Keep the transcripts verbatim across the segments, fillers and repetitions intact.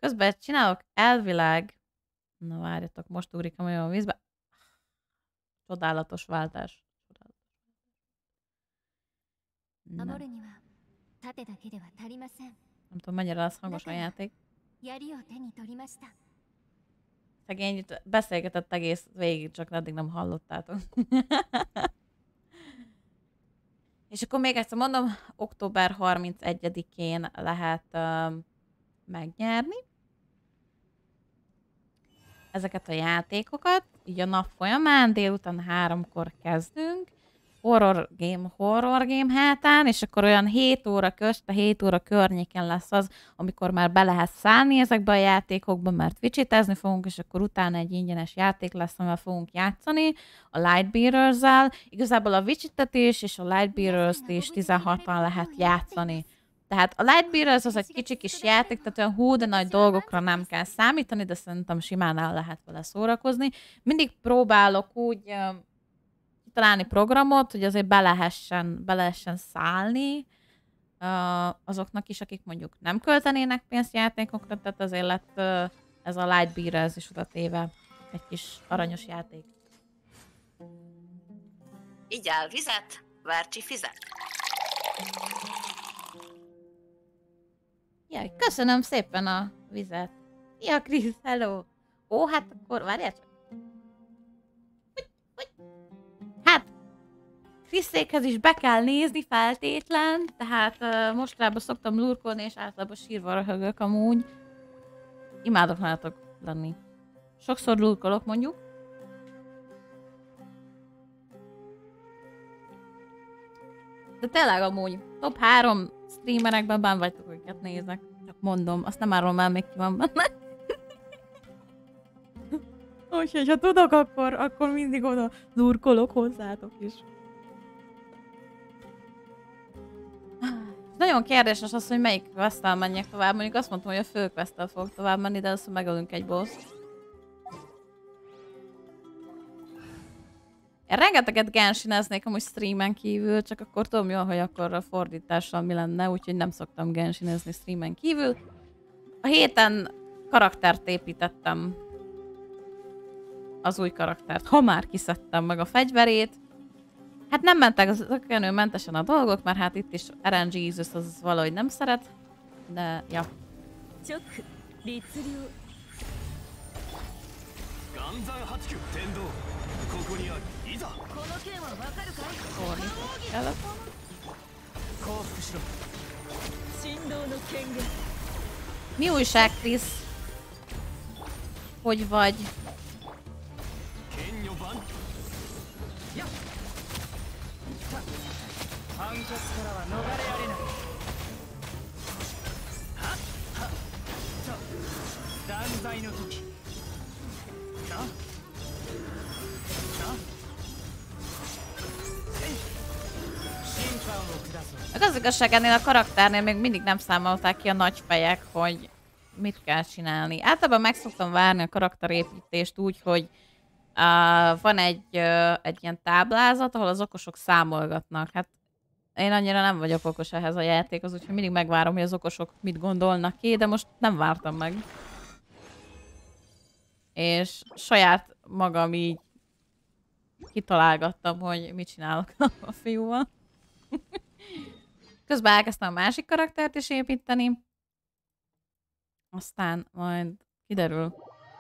Közben csinálok elvileg... Na várjatok, most ugrik a vízbe. Csodálatos váltás. Nem. Nem tudom, mennyire lesz hangos a játék. Szegény itt beszélgetett egész végig, csak eddig nem hallottátok. És akkor még egyszer mondom, október harmincegyedikén lehet uh, megnyerni ezeket a játékokat. Így a nap folyamán, délután háromkor kezdünk. Horror game, horror game hátán, és akkor olyan hét óra közt, a hét óra környéken lesz az, amikor már be lehet szállni ezekbe a játékokba, mert vicsitezni fogunk, és akkor utána egy ingyenes játék lesz, amivel fogunk játszani a Lightbearers-zel. Igazából a vicsitetés és a Lightbearers-t is tizenhatan lehet játszani. Tehát a Lightbearers az egy kicsi kis játék, tehát olyan hú, de nagy dolgokra nem kell számítani, de szerintem simán el lehet vele szórakozni. Mindig próbálok úgy találni programot, hogy azért be lehessen, be lehessen szállni uh, azoknak is, akik mondjuk nem költenének pénzt játékokra, tehát azért lett uh, ez a Lightbearers is oda téve egy kis aranyos játék. Igyál vizet, Várcsi fizet. Jaj, köszönöm szépen a vizet. Szia, Krisz, hello! Ó, hát akkor várjál csak. Hogy, hogy? Hát, Kriszékhez is be kell nézni feltétlen, tehát uh, mostanában szoktam lurkolni, és általában sírva röhögök amúgy. Imádok nálatok lenni. Sokszor lurkolok mondjuk. De tényleg amúgy top három streamerekben bán vagytok, akiket nézek. Csak mondom, azt nem árulom el, még ki van benne. Úgyhogy, ha tudok, akkor, akkor mindig oda lurkolok hozzátok is. Nagyon kérdéses az, hogy melyik quest-tel menjek tovább. Mondjuk azt mondtam, hogy a fő quest-tel fogok tovább menni, de először megölünk egy boss-t. Én rengeteget gensineznék amúgy streamen kívül, csak akkor tudom jól, hogy akkor a fordítással mi lenne, úgyhogy nem szoktam gensinezni streamen kívül. A héten karaktert építettem. Az új karaktert, ha már kiszedtem meg a fegyverét. Hát nem mentek az ökenőmentesen a dolgok, mert hát itt is er en gé Jesus az valahogy nem szeret. De, ja. Mi újság, Krisz? Hogy vagy? Az igazság, ennél a karakternél még mindig nem számolták ki a nagy fejek, hogy mit kell csinálni. Általában meg szoktam várni a karakterépítést úgy, hogy uh, van egy, uh, egy ilyen táblázat, ahol az okosok számolgatnak. Hát én annyira nem vagyok okos ehhez a játékhoz, úgyhogy mindig megvárom, hogy az okosok mit gondolnak ki, de most nem vártam meg. És saját magam így kitalálgattam, hogy mit csinálok a fiúval. Közben elkezdtem a másik karaktert is építeni. Aztán majd kiderül.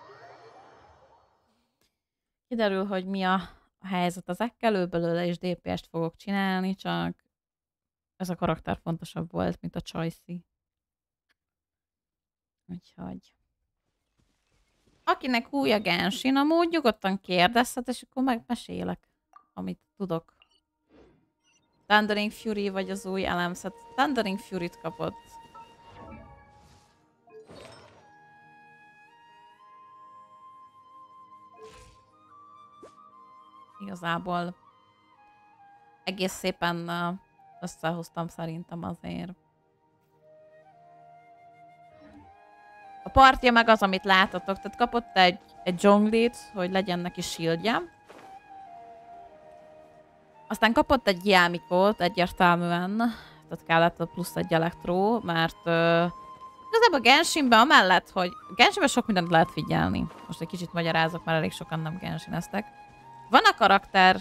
Kiderül, hogy mi a helyzet ezekkel, belőle is dé pé est fogok csinálni, csak ez a karakter fontosabb volt, mint a Choicy. Úgyhogy... Akinek új a Genshin, amúgy nyugodtan kérdezhet, és akkor megmesélek, amit tudok. Thundering Fury vagy az új elemszet. Thundering Fury-t kapott. Igazából egész szépen összehoztam szerintem azért. A partja meg az, amit látotok. Tehát kapott egy, egy dzsonglit, hogy legyen neki shieldje. Aztán kapott egy Yamikót egyértelműen. Tehát kellett a plusz egy elektró, mert uh, igazából Genshinben amellett, hogy Genshinben sok mindent lehet figyelni. Most egy kicsit magyarázok, mert elég sokan nem Genshineztek. Van a karakter,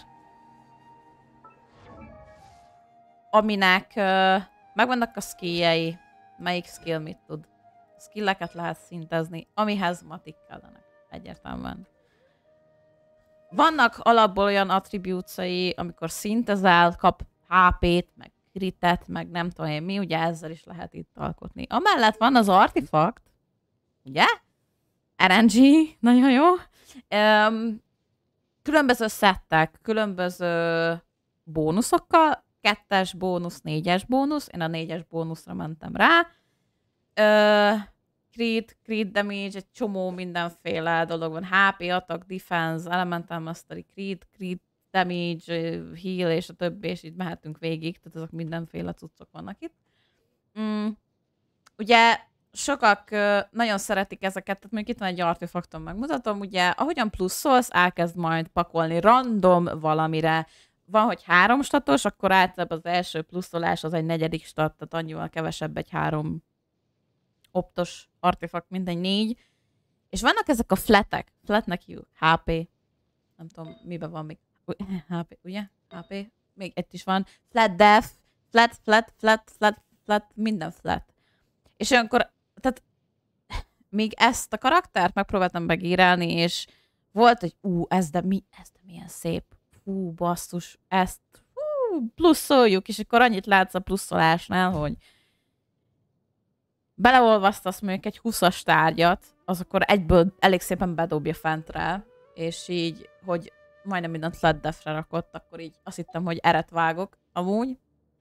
aminek uh, megvannak a skilljei. Melyik skill mit tud? Skilleket lehet szintezni, amihez matik kellenek. Egyértelműen. Vannak alapból olyan attribúcai, amikor szintezel, kap há pét, meg kritet, meg nem tudom én mi, ugye ezzel is lehet itt alkotni. Amellett van az artifakt, ugye? er en gé, nagyon jó. Um, különböző szettek, különböző bónuszokkal, kettes bónusz, négyes bónusz, én a négyes bónuszra mentem rá. Uh, crit, crit damage, egy csomó mindenféle dolog van. há pé, attack, defense, elemental mastery, crit, crit damage, heal és a többi, és így mehetünk végig, tehát azok mindenféle cuccok vannak itt. Mm. Ugye sokak uh, nagyon szeretik ezeket, tehát mondjuk itt van egy artefaktom, megmutatom, ugye ahogyan pluszolsz, elkezd majd pakolni random valamire. Van, hogy három statos, akkor általában az első pluszolás az egy negyedik stat, tehát annyival kevesebb egy három optos artefakt, mint egy négy. És vannak ezek a flatek, flatnek hívjuk, há pé, nem tudom, miben van még, há pé, ugye? há pé, még egy is van, flat def, flat, flat, flat, flat, flat, minden flat. És olyankor, tehát még ezt a karaktert megpróbáltam megírálni, és volt, hogy ú, ez de mi, ez de milyen szép, fú, basszus, ezt, fú, pluszoljuk, és akkor annyit látsz a pluszolásnál, hogy beleolvasztasz mondjuk egy húszas tárgyat, az akkor egyből elég szépen bedobja fentre, és így, hogy majdnem mindent flat defre rakott, akkor így azt hittem, hogy eret vágok. Amúgy.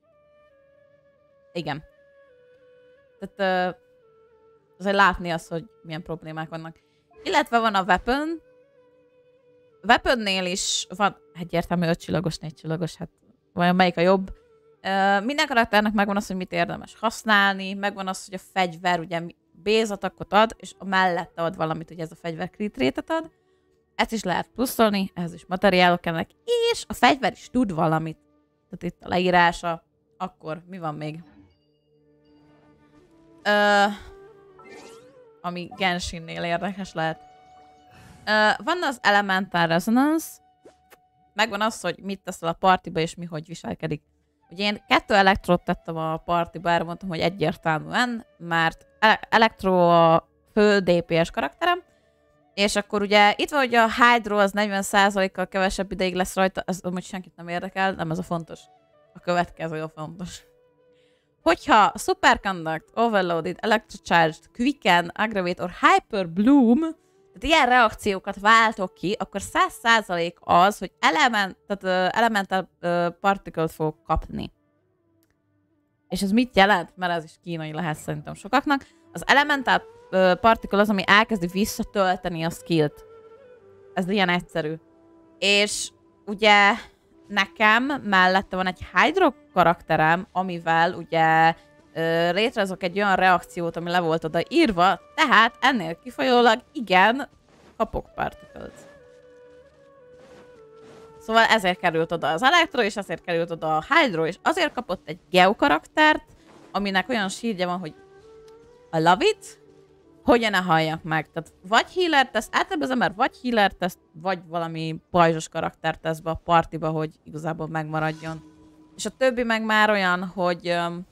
Igen. Tehát uh, azért látni azt, hogy milyen problémák vannak. Illetve van a weapon. Weaponnél is van egyértelmű öt csillagos, négy csillagos, hát vajon melyik a jobb. Uh, minden karakternek megvan az, hogy mit érdemes használni, megvan az, hogy a fegyver ugye bézatakot ad, és a mellette ad valamit, hogy ez a fegyver crit rate-et ad. Ezt is lehet pluszolni, ehhez is materiálok ennek, és a fegyver is tud valamit. Tehát itt a leírása, akkor mi van még? Uh, ami Genshinnél érdekes lehet. Uh, van az Elemental Resonance, megvan az, hogy mit teszel a partiba, és mi hogy viselkedik. Ugye én kettő elektrót tettem a partiba, erre mondtam, hogy egyértelműen, mert elektro a fő dé pé es karakterem, és akkor ugye itt van, hogy a Hydro az negyven százalékkal kevesebb ideig lesz rajta, ez amúgy senkit nem érdekel, nem ez a fontos. A következő a fontos. Hogyha Superconduct, Overloaded, Electrocharged, Quicken, Aggravate or Hyper Bloom, tehát ilyen reakciókat váltok ki, akkor száz százalék az, hogy element, tehát, uh, Elemental uh, Particle-t fogok kapni. És ez mit jelent? Mert ez is kínai lehet szerintem sokaknak. Az Elemental uh, Particle az, ami elkezdi visszatölteni a skillt. Ez ilyen egyszerű. És ugye nekem mellette van egy Hydro karakterem, amivel ugye ö, létrehozok egy olyan reakciót, ami le volt oda írva, tehát ennél kifolyólag igen, kapok particles. Szóval ezért került oda az Elektro, és ezért került oda a Hydro, és azért kapott egy Geo karaktert, aminek olyan sírja van, hogy I love it, hogy ne halljak meg. Tehát vagy healer teszt, általában az ember vagy healer teszt, vagy valami pajzsos karakter tesz be a partiba, hogy igazából megmaradjon. És a többi meg már olyan, hogy um,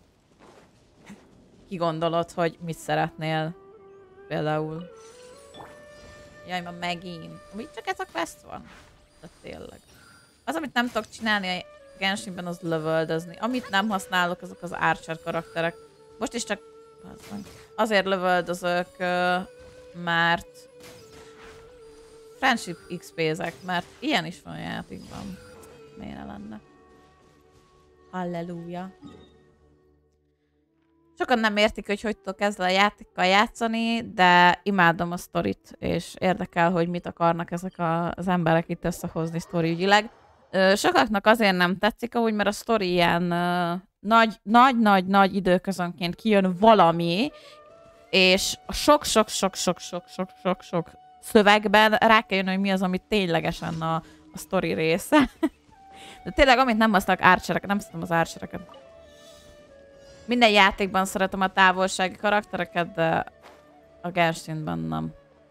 kigondolod, hogy mit szeretnél. Például. Jaj, ma megint. Úgy csak ez a quest van? De tényleg. Az, amit nem tudok csinálni a Genshinben, az lövöldözni. Amit nem használok, azok az Archer karakterek. Most is csak azért lövöldözök, mert friendship iksz pé-zek, mert ilyen is van a játékban. Miért ne lenne? Halleluja. Sokan nem értik, hogy hogy tudok ezzel a játékkal játszani, de imádom a sztorit, és érdekel, hogy mit akarnak ezek a, az emberek itt összehozni sztoriügyileg. Sokaknak azért nem tetszik, ahogy, mert a sztori ilyen nagy-nagy-nagy időközönként kijön valami, és a sok-sok-sok-sok-sok-sok-sok szövegben rá kell jönni, hogy mi az, ami ténylegesen a, a sztori része. De tényleg, amit nem használok Archereket, nem szeretem az Archereket. Minden játékban szeretem a távolsági karaktereket, de a Genshinben nem.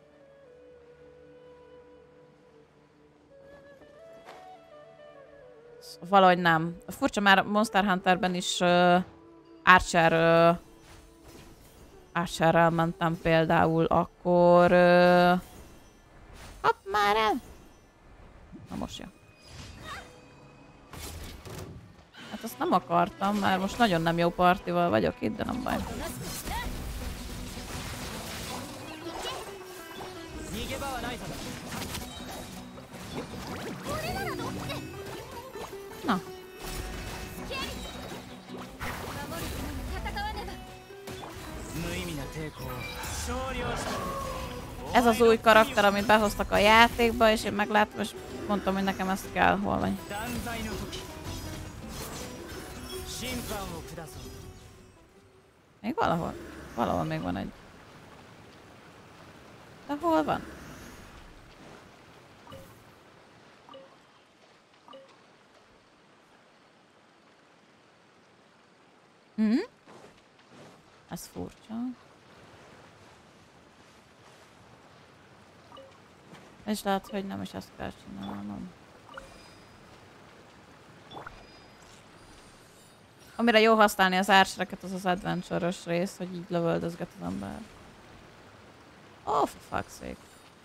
Valahogy nem. Furcsa, már Monster Hunterben is uh, Archer... Uh, Archerrel mentem például, akkor... Uh, hopp, már el! Na most jön. Hát azt nem akartam, mert most nagyon nem jó partival vagyok itt, de nem baj. Na. Ez az új karakter, amit behoztak a játékba, és én megláttam, és mondtam, hogy nekem ezt kell, hol vagy. Még valahol? Valahol még van egy. De hol van? Hm? Ez furcsa. És lehet, hogy nem is ezt kell csinálnom. Amire jó használni az Archereket, az az adventure-ös rész, hogy így lövöldözget az ember. Oh, for fuck's sake.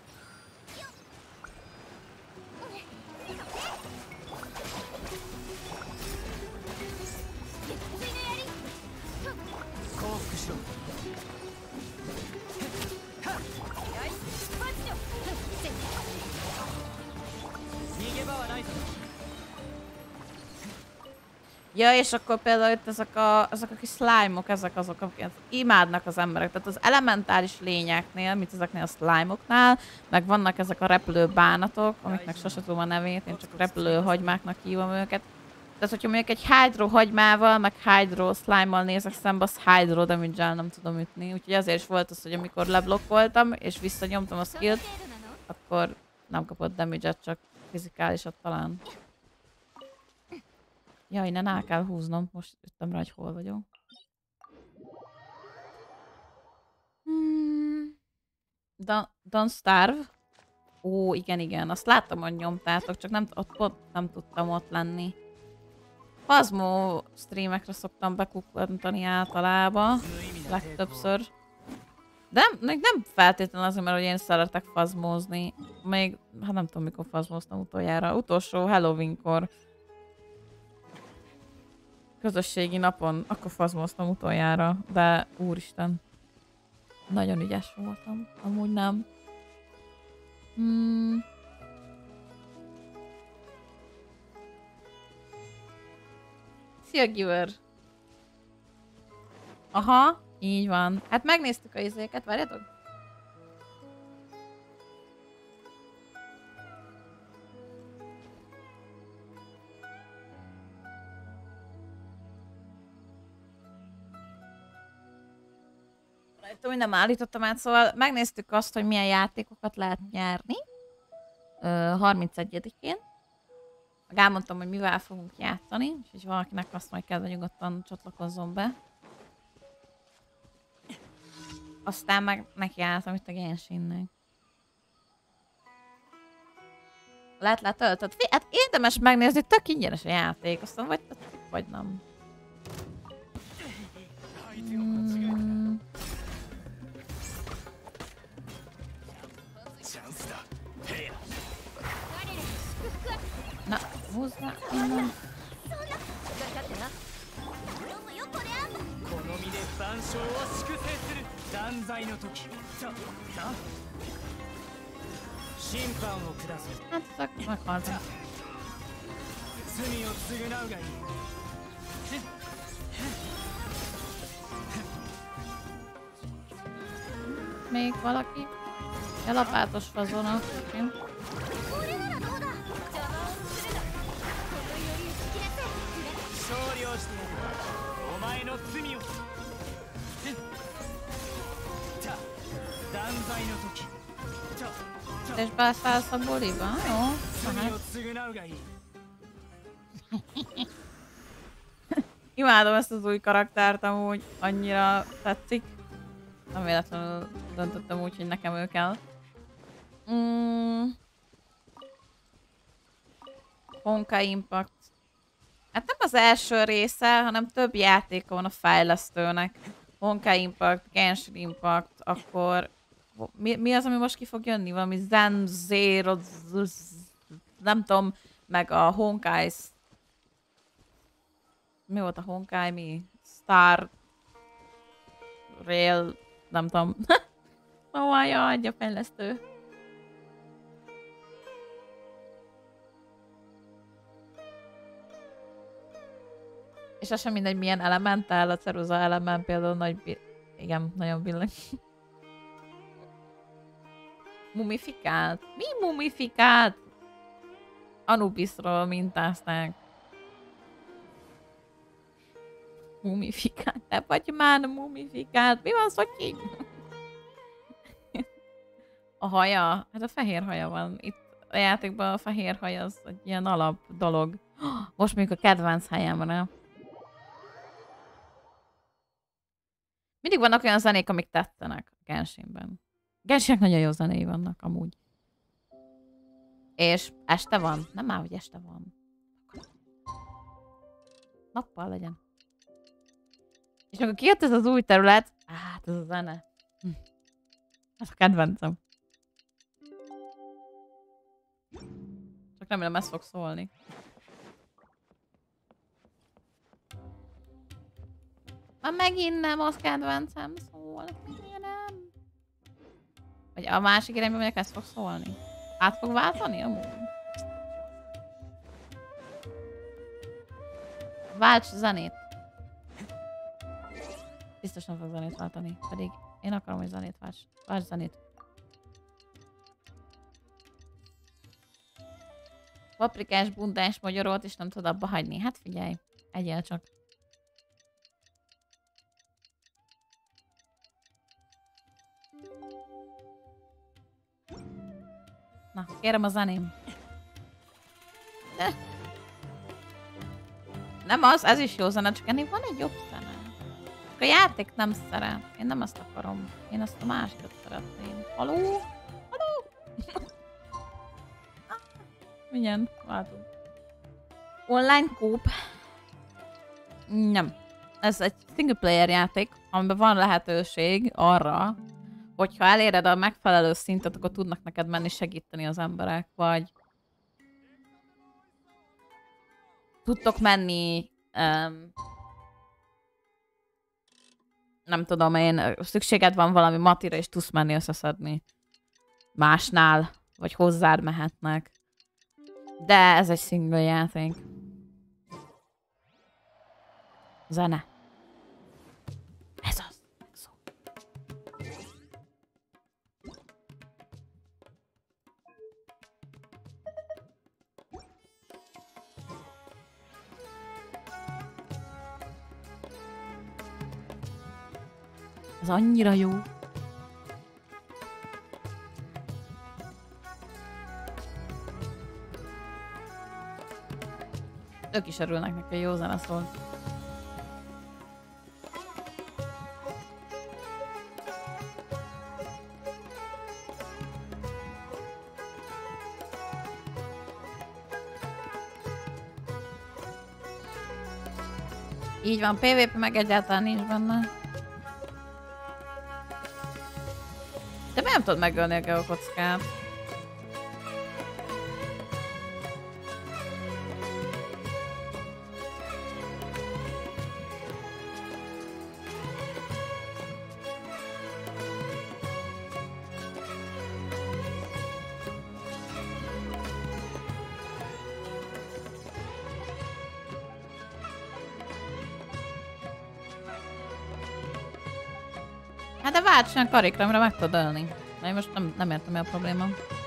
Ja, és akkor például itt ezek a, ezek a kis slime-ok, ezek azok, akiket imádnak az emberek. Tehát az elementális lényeknél, mint ezeknél a slime-oknál, meg vannak ezek a repülő bánatok, amiknek sose tudom a nevét, én csak repülő hagymáknak hívom őket. Tehát, hogyha mondjuk egy hydro hagymával, meg hydro slime-mal nézek szembe, az hydro damage-el nem tudom ütni. Úgyhogy azért is volt az, hogy amikor leblokkoltam, és visszanyomtam a skillt, akkor nem kapott damage-et, csak fizikálisat talán. Jaj, innen el kell húznom. Most jöttem rá, hogy hol vagyok. Hmm. Don't Starve. Ó, igen, igen. Azt láttam, hogy nyomtátok, csak nem, ott pont nem tudtam ott lenni. Phasmo streamekre szoktam bekukkantani általában. Legtöbbször. De nem, nem feltétlenül azért, mert hogy én szeretek phasmozni. Még, hát nem tudom, mikor phasmoztam utoljára. Utolsó Halloweenkor. Közösségi napon, akkor phasmoztam utoljára, de úristen. Nagyon ügyes voltam, amúgy nem. Hmm. Szia, Giver! Aha, így van. Hát megnéztük a izéket, várjátok? Hogy nem állítottam át, szóval megnéztük azt, hogy milyen játékokat lehet nyerni. harmincegyedikén. Meg elmondtam, hogy mivel fogunk játszani, és valakinek azt majd kell, nyugodtan csatlakozzon be. Aztán meg nekiálltam itt a Genshinnek. Lehet, letöltöd? Hát érdemes megnézni, tök ingyenes a játék, aztán vagy, vagy nem. Hmm. Na, húzd rá innen. Hát ezek meghaltam. Még valaki? A lapátos fazonok. És beszállsz a buliba? Jó, hát. Imádom ezt az új karaktert, amúgy annyira tetszik. Nem véletlenül döntöttem úgy, hogy nekem ő kell. Mm. Honkai Impact. Hát nem az első része, hanem több játéka van a fejlesztőnek. Honkai Impact, Genshin Impact, akkor... Mi, mi az, ami most ki fog jönni? Valami Zen Zero... Nem tudom, meg a Honkai... Mi volt a Honkai? Mi? Star... Rail... Nem tudom. Szóval jaj, a fejlesztő. És az sem mindegy, milyen elementál, a ceruza element például nagy... Igen, nagyon billeg. Mumifikált? Mi mumifikált? Anubisról mintázták. Mumifikált? Te vagy már mumifikált? Mi van, Szotyi? A haja? Hát a fehér haja van. Itt a játékban a fehér haj az egy ilyen alap dolog. Most még a kedvenc helyemre. Mindig vannak olyan zenék, amik tetszenek a Genshinben. Genshinnek nagyon jó zenéi vannak amúgy. És este van? Nem már, hogy este van. Nappal legyen. És amikor kijött ez az új terület, hát ez a zene. Hm. Ez a kedvencem. Csak remélem ez fog szólni. Már megint nem az kedvencem szól. Nem. Vagy a másik irányban megyek, ez fog szólni. Át fog váltani amúgy? Válts zenét. Biztos nem fog zenét váltani, pedig én akarom, hogy zenét válts. Válts zenét. Paprikás, bundás magyarót, és nem tud abba hagyni. Hát figyelj, egyél csak. Na, kérem a zeném. De... Nem az, ez is jó zene, csak ennél van egy jobb zene. A játék nem szeret. Én nem ezt akarom. Én ezt a másikat szeretném. Haló? Haló? Milyen? Váltunk. Online kóp. Nem. Ez egy single player játék, amiben van lehetőség arra, hogyha eléred a megfelelő szintet, akkor tudnak neked menni segíteni az emberek, vagy tudtok menni, um, nem tudom én, szükséged van valami matira, és tudsz menni összeszedni másnál, vagy hozzád mehetnek. De ez egy single játék. Zene. Ez az. Szó. Ez annyira jó. Ők is örülnek neki, hogy jó zene szól. Így van, pé vé pé meg egyáltalán nincs benne. De nem tudod megölni a geokockát. Hát de válts olyan karikra, amire meg tudod ölni. Na én most nem, nem értem, mi a probléma.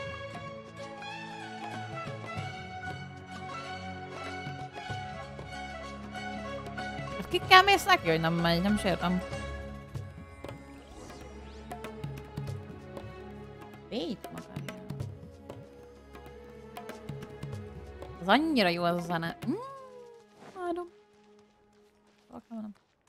Hát kikkel mész neki, hogy nem megy? Nem is értem. Itt magad. Ez annyira jó az a zene. Mm, adom. nem.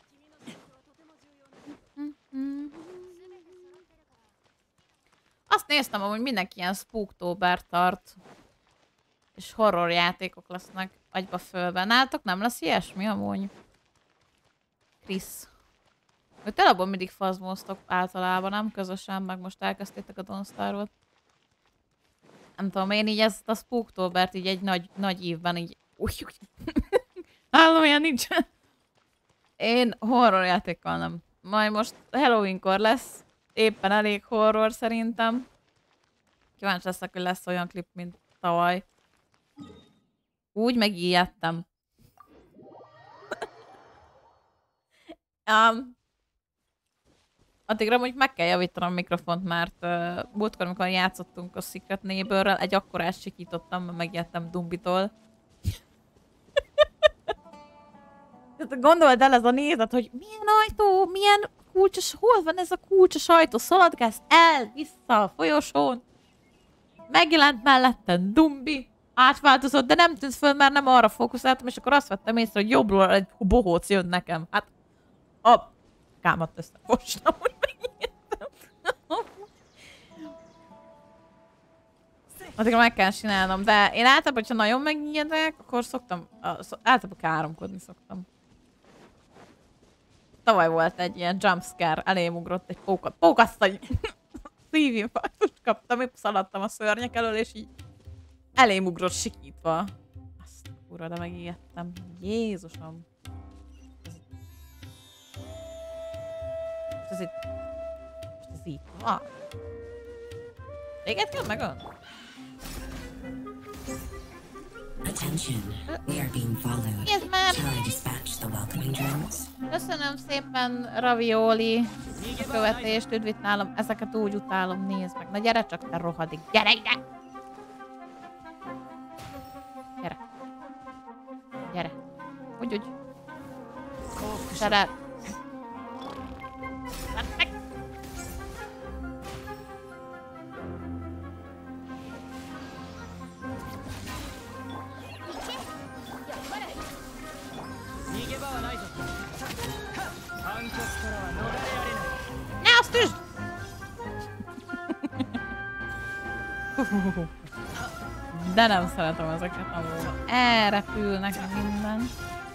Azt néztem, hogy mindenki ilyen Spooktober tart. És horror játékok lesznek agyba fölve. Nálatok nem lesz ilyesmi amúgy? Krisz. Hogy te abban mindig fazmoztok általában, nem közösen, meg most elkezdtétek a Don't Starve-ot. Nem tudom, én így ezt a Spooktobert így egy nagy, nagy évben így... Új, új. Hallom, ilyen nincsen. Én horror játékkal nem. Majd most Halloweenkor lesz. Éppen elég horror szerintem. Kíváncsi leszek, hogy lesz olyan klip, mint tavaly. Úgy megijedtem. um, addigra mondjuk meg kell javítanom a mikrofont, mert uh, múltkor, amikor játszottunk a Secret Neighborrel, egy akkorát sikítottam, mert megijedtem Dumbitól. Gondold el ez a nézet, hogy milyen ajtó, milyen kulcsos, hol van ez a kulcsos ajtó, szaladgálsz el, vissza a folyosón. Megjelent mellettem Dumbi, átváltozott, de nem tűnt föl, mert nem arra fókuszáltam, és akkor azt vettem észre, hogy jobbról egy bohóc jön nekem. Hát a kámat összefostam, hogy megijedtem. Addigra meg kell csinálnom, de én általában, hogyha nagyon megijedek, akkor szoktam, általában káromkodni szoktam. Tavaly volt egy ilyen jumpscare, elém ugrott egy pókat, pókasszony! Szívinfarktust kaptam, épp szaladtam a szörnyek elől, és így elém ugrott sikítva. Azt kurva, de megijedtem. Jézusom! Ez itt... Ez itt van. Téged kell megölni? Attention, we are being followed. Yes, ma'am. Shall I dispatch the welcoming drones? Köszönöm szépen, Ravioli, a követést, üdvít nálam. Ezeket úgy utálom, nézd meg. Na gyere csak, te rohadik. Gyere ide! Gyere. Gyere. Úgy, úgy. Gyere. Meg. Ne, azt üsd! De nem szeretem ezeket amúgy. Elrepülnek minden.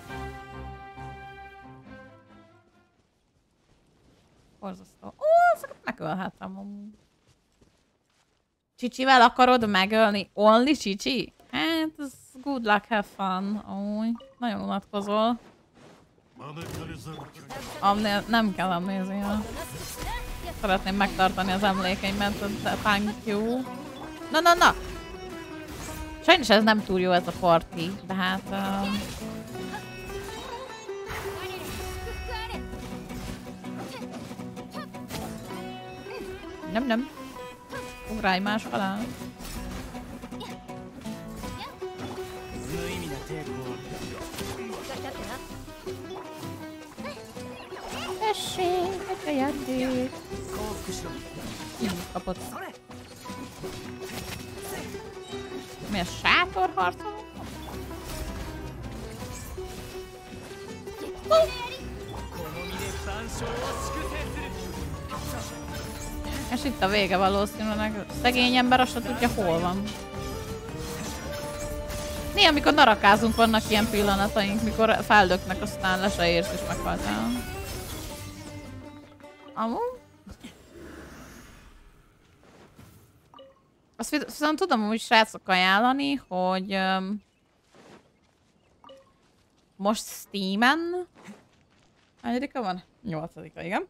Borzasztó. Ó, ezeket megölhetem amúgy. Csicsivel akarod megölni? Only Csicsi? Hát, ez good luck, have fun. Amúgy. Nagyon unatkozol. Amnél nem kell amnézia. Szeretném megtartani az emlékeimet, de thank you. Na, na, na! Sajnos ez nem túl jó ez a parti, de hát... Um... Nem, nem. Ugrálj más alá. Tessék, egy ajándék. Kapott. Mi a sátorharcol? És itt a vége valószínűleg. Szegény ember azt se tudja, hol van. Néha, amikor narakázunk, vannak ilyen pillanataink, mikor feldöknek, aztán le se érsz és meghaltál. Amúgy? Azt viszont tudom úgy srácok ajánlani, hogy um, most Steamen hányadika van? nyolcadika, igen.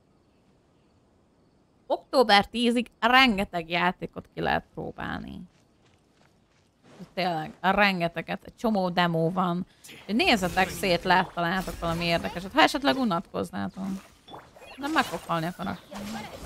október tízig rengeteg játékot ki lehet próbálni. Tényleg, rengeteget, egy csomó demo van. Nézzetek szét, lehet találtok valami érdekeset. Ha esetleg unatkoznátok. Nem meg fog halni a karakter.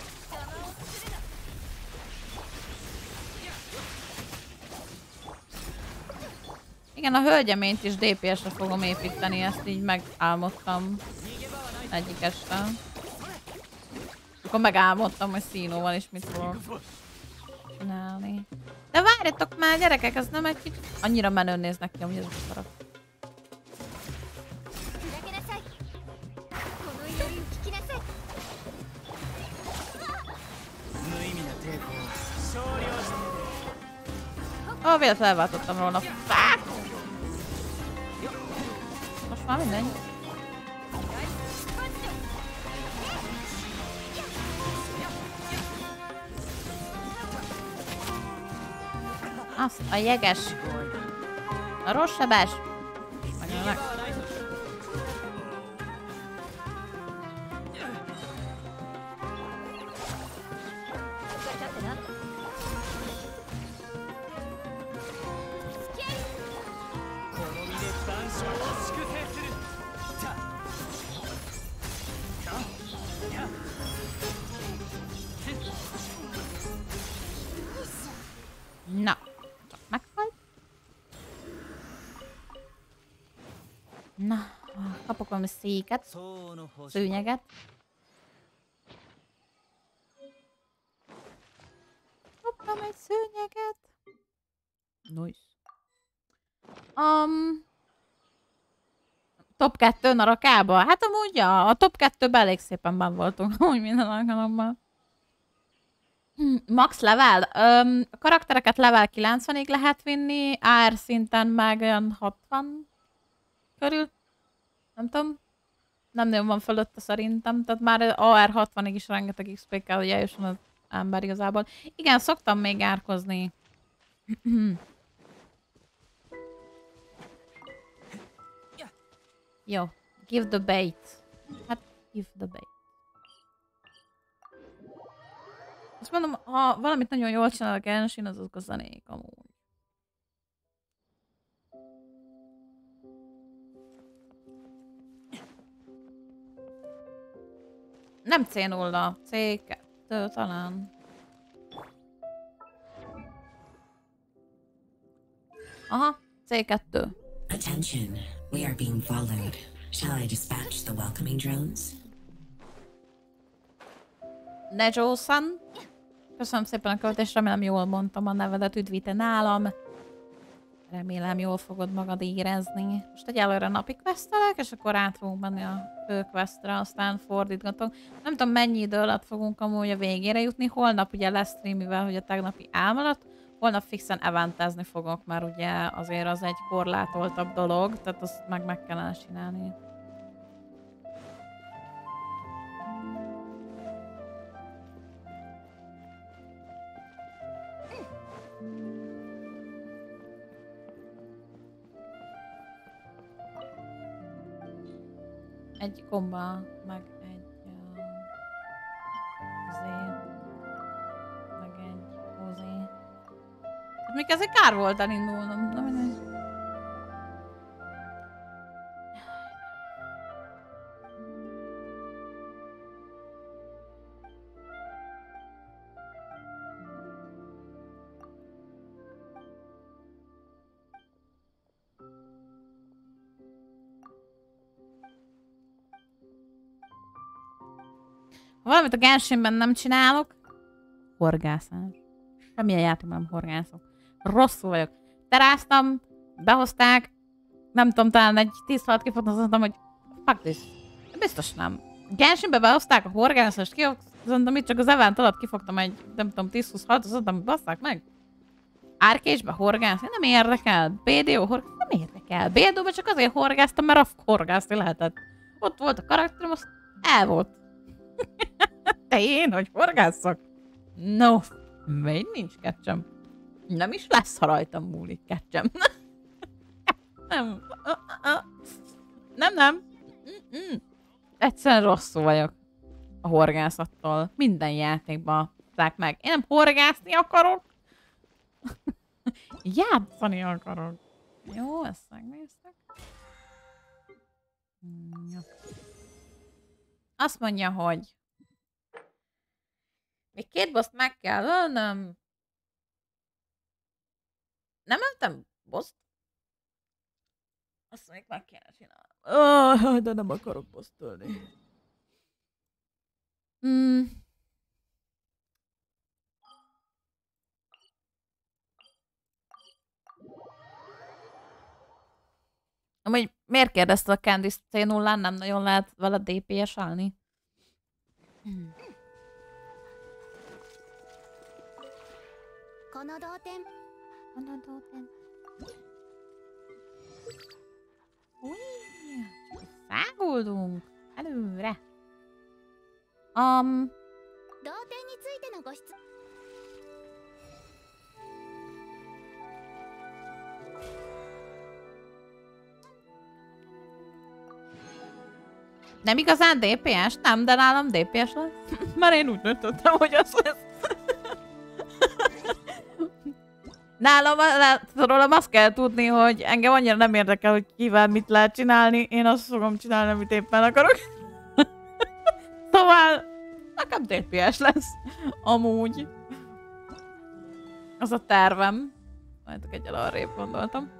Igen, a hölgyeményt is dé pé es-re fogom építeni, ezt így megálmodtam egyik este. Akkor megálmodtam, hogy színóval is mit fogok csinálni. De várjatok már, gyerekek, ez nem egy kicsit... Annyira menőn néznek ki, amúgy ez a karakter. Ó, véletlenül elváltottam róla. Fák! Most már mindegy. Azt a jeges. A rossz sebes. Megölnek. Na, csak meghalt. Na, kapok valami széket, szőnyeget. Kaptam egy szőnyeget. Nice. Um, top kettő a rakába? Hát amúgy ja, a top kettőben elég szépen benn voltunk, úgy minden alkalommal. Max level? Um, a karaktereket level kilencvenig lehet vinni, á er szinten meg olyan hatvan körül. Nem tudom. Nem nagyon van fölötte szerintem, tehát már á er hatvanig is rengeteg iksz pé kell, hogy eljusson az ember igazából. Igen, szoktam még árkozni. Jó, give the bait. Hát, give the bait. Azt mondom, ha valamit nagyon jól csinál a Genshin, az azok a zenék amúgy. Nem cé nulla, cé kettő talán. Aha, cé kettő. Attention, we are being followed. Shall I dispatch the welcoming drones? Nejo-san. Köszönöm szépen a költést, remélem jól mondtam a nevedet, üdvíte nálam. Remélem jól fogod magad érezni. Most egyelőre napi questelek, és akkor át fogunk menni a fő questre, aztán fordítgatok. Nem tudom mennyi idő alatt fogunk amúgy a végére jutni. Holnap ugye lesz stream, mivel hogy a tegnapi álm alatt. Holnap fixen eventezni fogok, mert ugye azért az egy korlátoltabb dolog, tehát azt meg meg kellene csinálni. Egy komba, meg egy uh, zé, meg egy hozé. Hát még ezek kár volt elindulnom, nem mindegy. Ha valamit a Genshinben nem csinálok, horgászás. Semmilyen játékban nem horgászok. Rosszul vagyok. Teráztam, behozták, nem tudom, talán egy tíz halat kifogtam, azt mondtam, hogy fuck this. Biztos nem. Genshinbe behozták a horgászást, ki, azt mondtam, itt csak az event alatt kifogtam egy, nem tudom, tíz-húsz halat, azt mondtam, hogy basszák meg. Árkésbe horgász, nem érdekel. bé dé o horgász, nem érdekel. bé dé o-ba csak azért horgáztam, mert a horgászni lehetett. Ott volt a karakterem, azt el volt. Te én, hogy horgásszak? No, még nincs kecsem. Nem is lesz, ha rajtam múlik kecsem. Nem. Nem, nem. Egyszerűen rosszul vagyok a horgászattól. Minden játékban zák meg. Én nem horgászni akarok. Játszani akarok. Jó, ezt megnéztek. Jó. Azt mondja, hogy még két boszt meg kell ölnöm. Nem öltem boszt? Azt még meg kell csinálnom. Oh, de nem akarok boszt ölni. Mm. Amúgy miért kérdezte a Candice cé nullán? Nem nagyon lehet vele dé pé es-elni? Hmm. Száguldunk előre. Um, nem igazán dé pé es? Nem, de nálam dé pé es lesz. Már én úgy döntöttem, hogy az lesz. Nálam, rólam azt kell tudni, hogy engem annyira nem érdekel, hogy kivel mit lehet csinálni. Én azt fogom csinálni, amit éppen akarok. Szóval nekem dé pé es lesz. Amúgy. Az a tervem. Majd egyel arrébb gondoltam.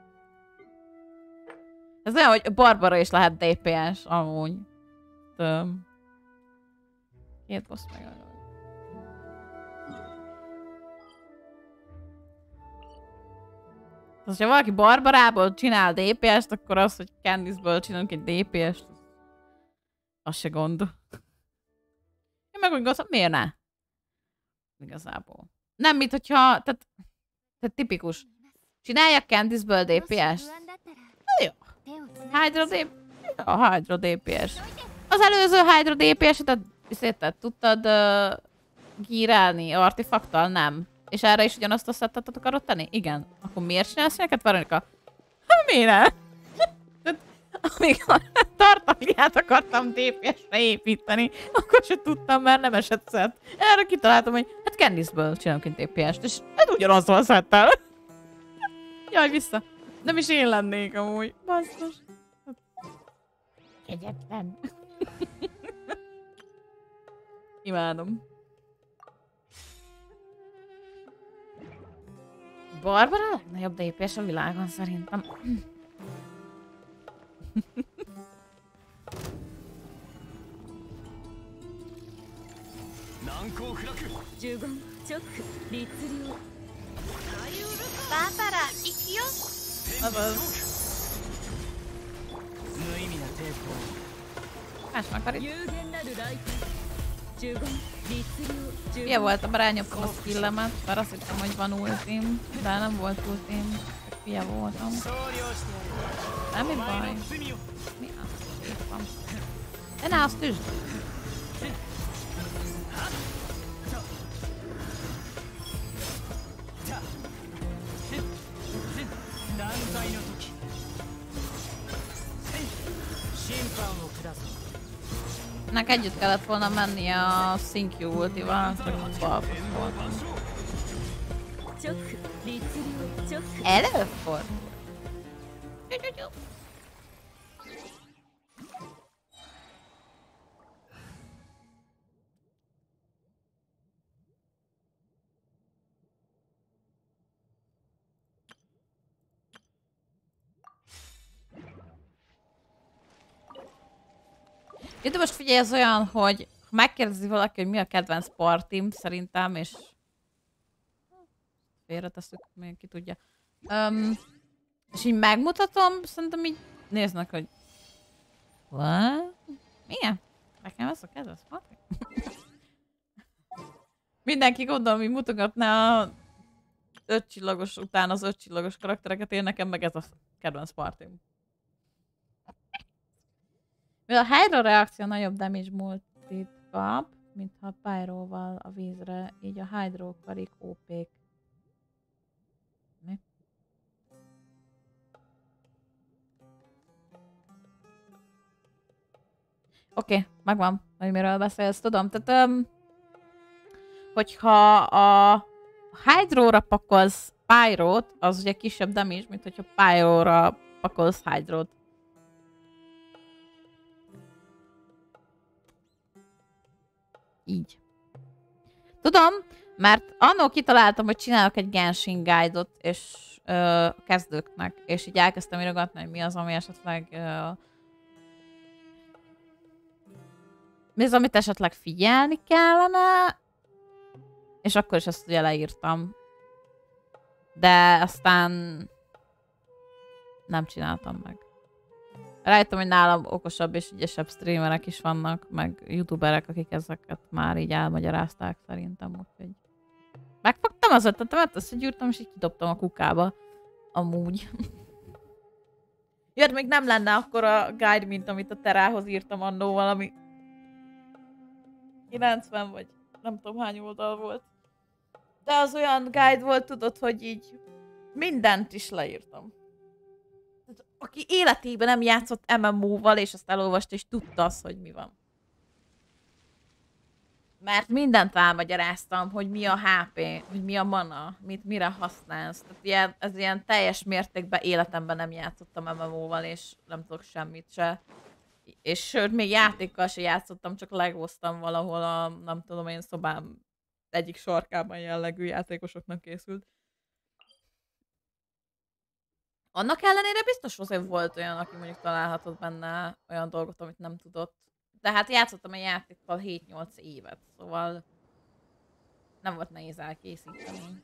Ez olyan, hogy Barbara is lehet dé pé es, amúgy. Töm. Két boss meg. Tehát, ha valaki Barbarából csinál dé pé est, akkor az, hogy Candice-ből csinálunk egy dé pé est, az se gond. Én meg úgy gondolom, miért ne? Igazából. Nem, mint hogyha, tehát, tehát tipikus. Csináljak Candice-ből dé pé est? Na jó. Hydra dé pé es? A Hydra dé pé es. Az előző Hydra dé pé es-et széttet tudtad uh, gírálni artefaktal? Nem. És erre is ugyanazt a szettet akarod tenni? Igen. Akkor miért csinálsz neked, Veronika? Hát miért ne? Amíg a tartalékát akartam dé pé es-re építeni, akkor se tudtam, mert nem esett szett. Erre kitaláltam, hogy hát Candice-ből csinálunk egy dé pé es-t, és hát ugyanazzal a szettel. Jaj, vissza. Nem is én lennék amúgy. Basszus. Kegyetlen. Imádom. Barbara a legnagyobb dé pé es a világon szerintem. Barbara, ikio? Azaz. Más meg itt. Ilyen voltam, rányomtam a skillemet, mert azt hittem, hogy van ultim, de nem volt ultim, csak hülye voltam. Nem, mi baj? Mi az? Itt van. De ne, azt üsd! Nek együtt kellett volna menni a Synkyu ultival, csak balfasz voltam. Előfordul. Itt most figyelj, ez olyan, hogy ha megkérdezi valaki, hogy mi a kedvenc partim, szerintem, és félretesszük, még ki tudja. Um, és így megmutatom, szerintem így néznek, hogy what? Milyen? Nekem ez a kedvenc partim? Mindenki gondolom, hogy mutogatná a öt csillagos után az öt csillagos karaktereket, én nekem meg ez a kedvenc partim. Mivel a Hydra reakció nagyobb damage multit kap, mintha Pyroval a vízre, így a Hydro karik ó pék. Mi? Oké, okay, megvan, hogy miről beszélsz, tudom. Tehát, um, hogyha a Hydro-ra pakolsz Pyro-t, az ugye kisebb damage, mint hogyha Pyro-ra pakolsz Hydro-t. Így. Tudom, mert annól kitaláltam, hogy csinálok egy Genshin Guide-ot, és ö, kezdőknek, és így elkezdtem írogatni, hogy mi az, ami esetleg ö, mi az, amit esetleg figyelni kellene, és akkor is ezt ugye leírtam. De aztán nem csináltam meg. Rájöttem, hogy nálam okosabb és ügyesebb streamerek is vannak, meg youtuberek, akik ezeket már így elmagyarázták szerintem, úgyhogy Megfogtam az ötletemet, összegyűrtem, és így kidobtam a kukába. Amúgy. Jött, még nem lenne akkor a guide, mint amit a Terához írtam annó valami... kilencven vagy nem tudom hány oldal volt. De az olyan guide volt, tudod, hogy így mindent is leírtam. Aki életében nem játszott em em o-val, és azt elolvasta, és tudta azt, hogy mi van. Mert mindent elmagyaráztam, hogy mi a há pé, hogy mi a mana, mit mire használsz. Tehát ilyen, ez ilyen teljes mértékben életemben nem játszottam em em o-val, és nem tudok semmit se. És sőt, még játékkal se játszottam, csak legoztam valahol a, nem tudom én, szobám egyik sarkában jellegű játékosoknak készült. Annak ellenére biztos azért volt olyan, aki mondjuk találhatott benne olyan dolgot, amit nem tudott. De hát játszottam a játékkal hét-nyolc évet, szóval nem volt nehéz elkészíteni.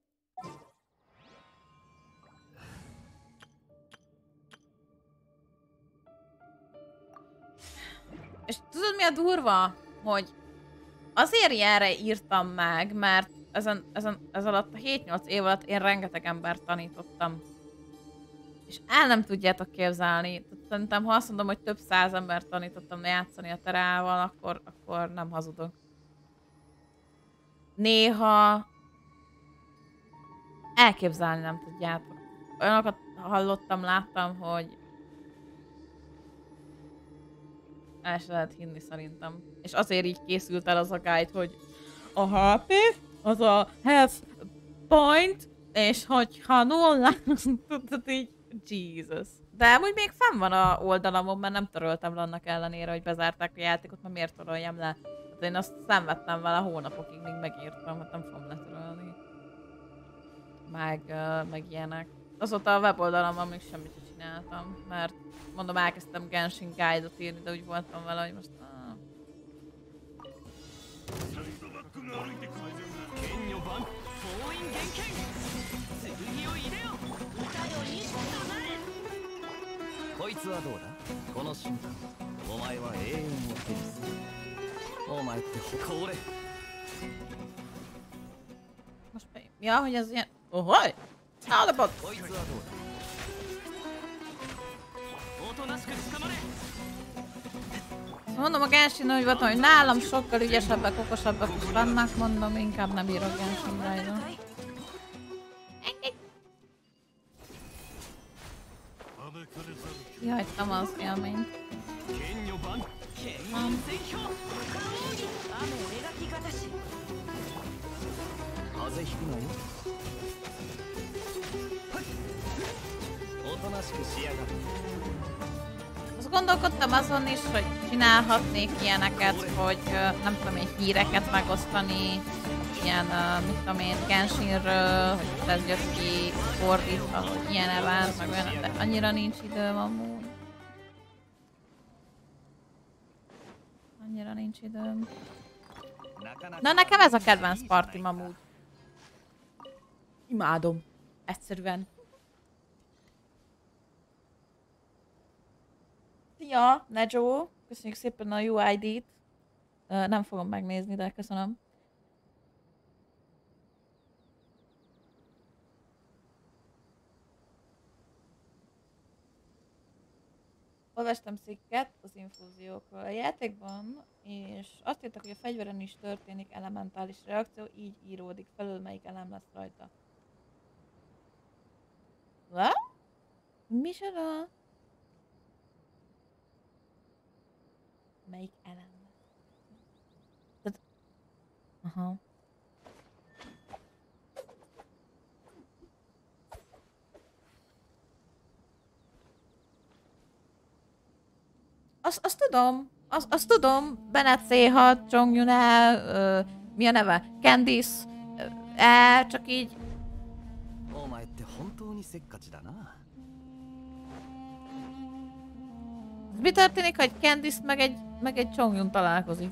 És tudod mi a durva? Hogy azért ilyenre írtam meg, mert ezen, ezen, ez alatt a hét-nyolc év alatt én rengeteg embert tanítottam. És el nem tudjátok képzelni. Szerintem, ha azt mondom, hogy több száz embert tanítottam játszani a Terával, akkor, akkor nem hazudok. Néha elképzelni nem tudjátok. Olyanokat hallottam, láttam, hogy el se lehet hinni szerintem. És azért így készült el az a guide, hogy a há pé, az a health point, és hogyha nulla, tudod így, Jesus. De amúgy még fenn van a oldalamon, mert nem töröltem le annak ellenére, hogy bezárták a játékot, mert miért töröljem le? Hát én azt szenvedtem vele hónapokig, míg megírtam, hát nem fogom letörölni. Meg, uh, meg ilyenek. Azóta a weboldalamon még semmit sem csináltam, mert mondom, elkezdtem Genshin Guide-ot írni, de úgy voltam vele, hogy most... Ah. Most mi? Ja, hogy ez ilyen... Ohoj! Állapot! Mondom a Genshin, hogy voltam, hogy nálam sokkal ügyesebbek, okosabbak is vannak, mondom, inkább nem írok Genshin Guide-on. Kihagytam az élményt. Nem. Azt gondolkodtam azon is, hogy csinálhatnék ilyeneket, hogy nem tudom én, híreket megosztani, ilyen, mit tudom én, Genshinről, hogy ez jött ki fordítva, hogy ilyen event, meg olyan, de annyira nincs időm amúgy. Annyira nincs időm. Na nekem ez a kedvenc partim amúgy. Imádom. Egyszerűen. Szia, Nejo! Köszönjük szépen a jó i dét. Uh, nem fogom megnézni, de köszönöm. Olvastam cikket az infúziókról a játékban, és azt írtak, hogy a fegyveren is történik elementális reakció, így íródik felül, melyik elem lesz rajta. What? Micsoda? Melyik elem? Tehát... Aha. Azt, azt tudom, azt, azt tudom, Bennett cé hat, Chongyun-e, uh, mi a neve? Candice, uh, e, csak így... Mi történik, hogy Candice meg egy, meg egy Chongyun találkozik?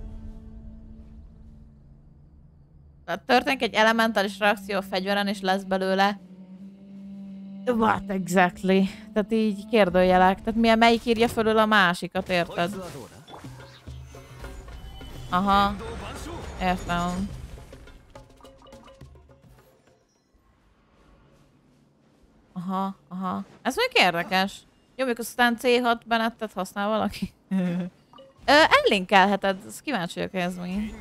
Tehát történik egy elementális reakció a fegyveren, és lesz belőle... What exactly? Tehát így kérdőjelek. Tehát milyen, melyik írja fölül a másikat, érted? Aha. Értem. Aha, aha. Ez még érdekes. Jó, mikor aztán cé hat Benettet használ valaki. Ö, ellinkelheted, ezt kíváncsi vagyok, ez mi.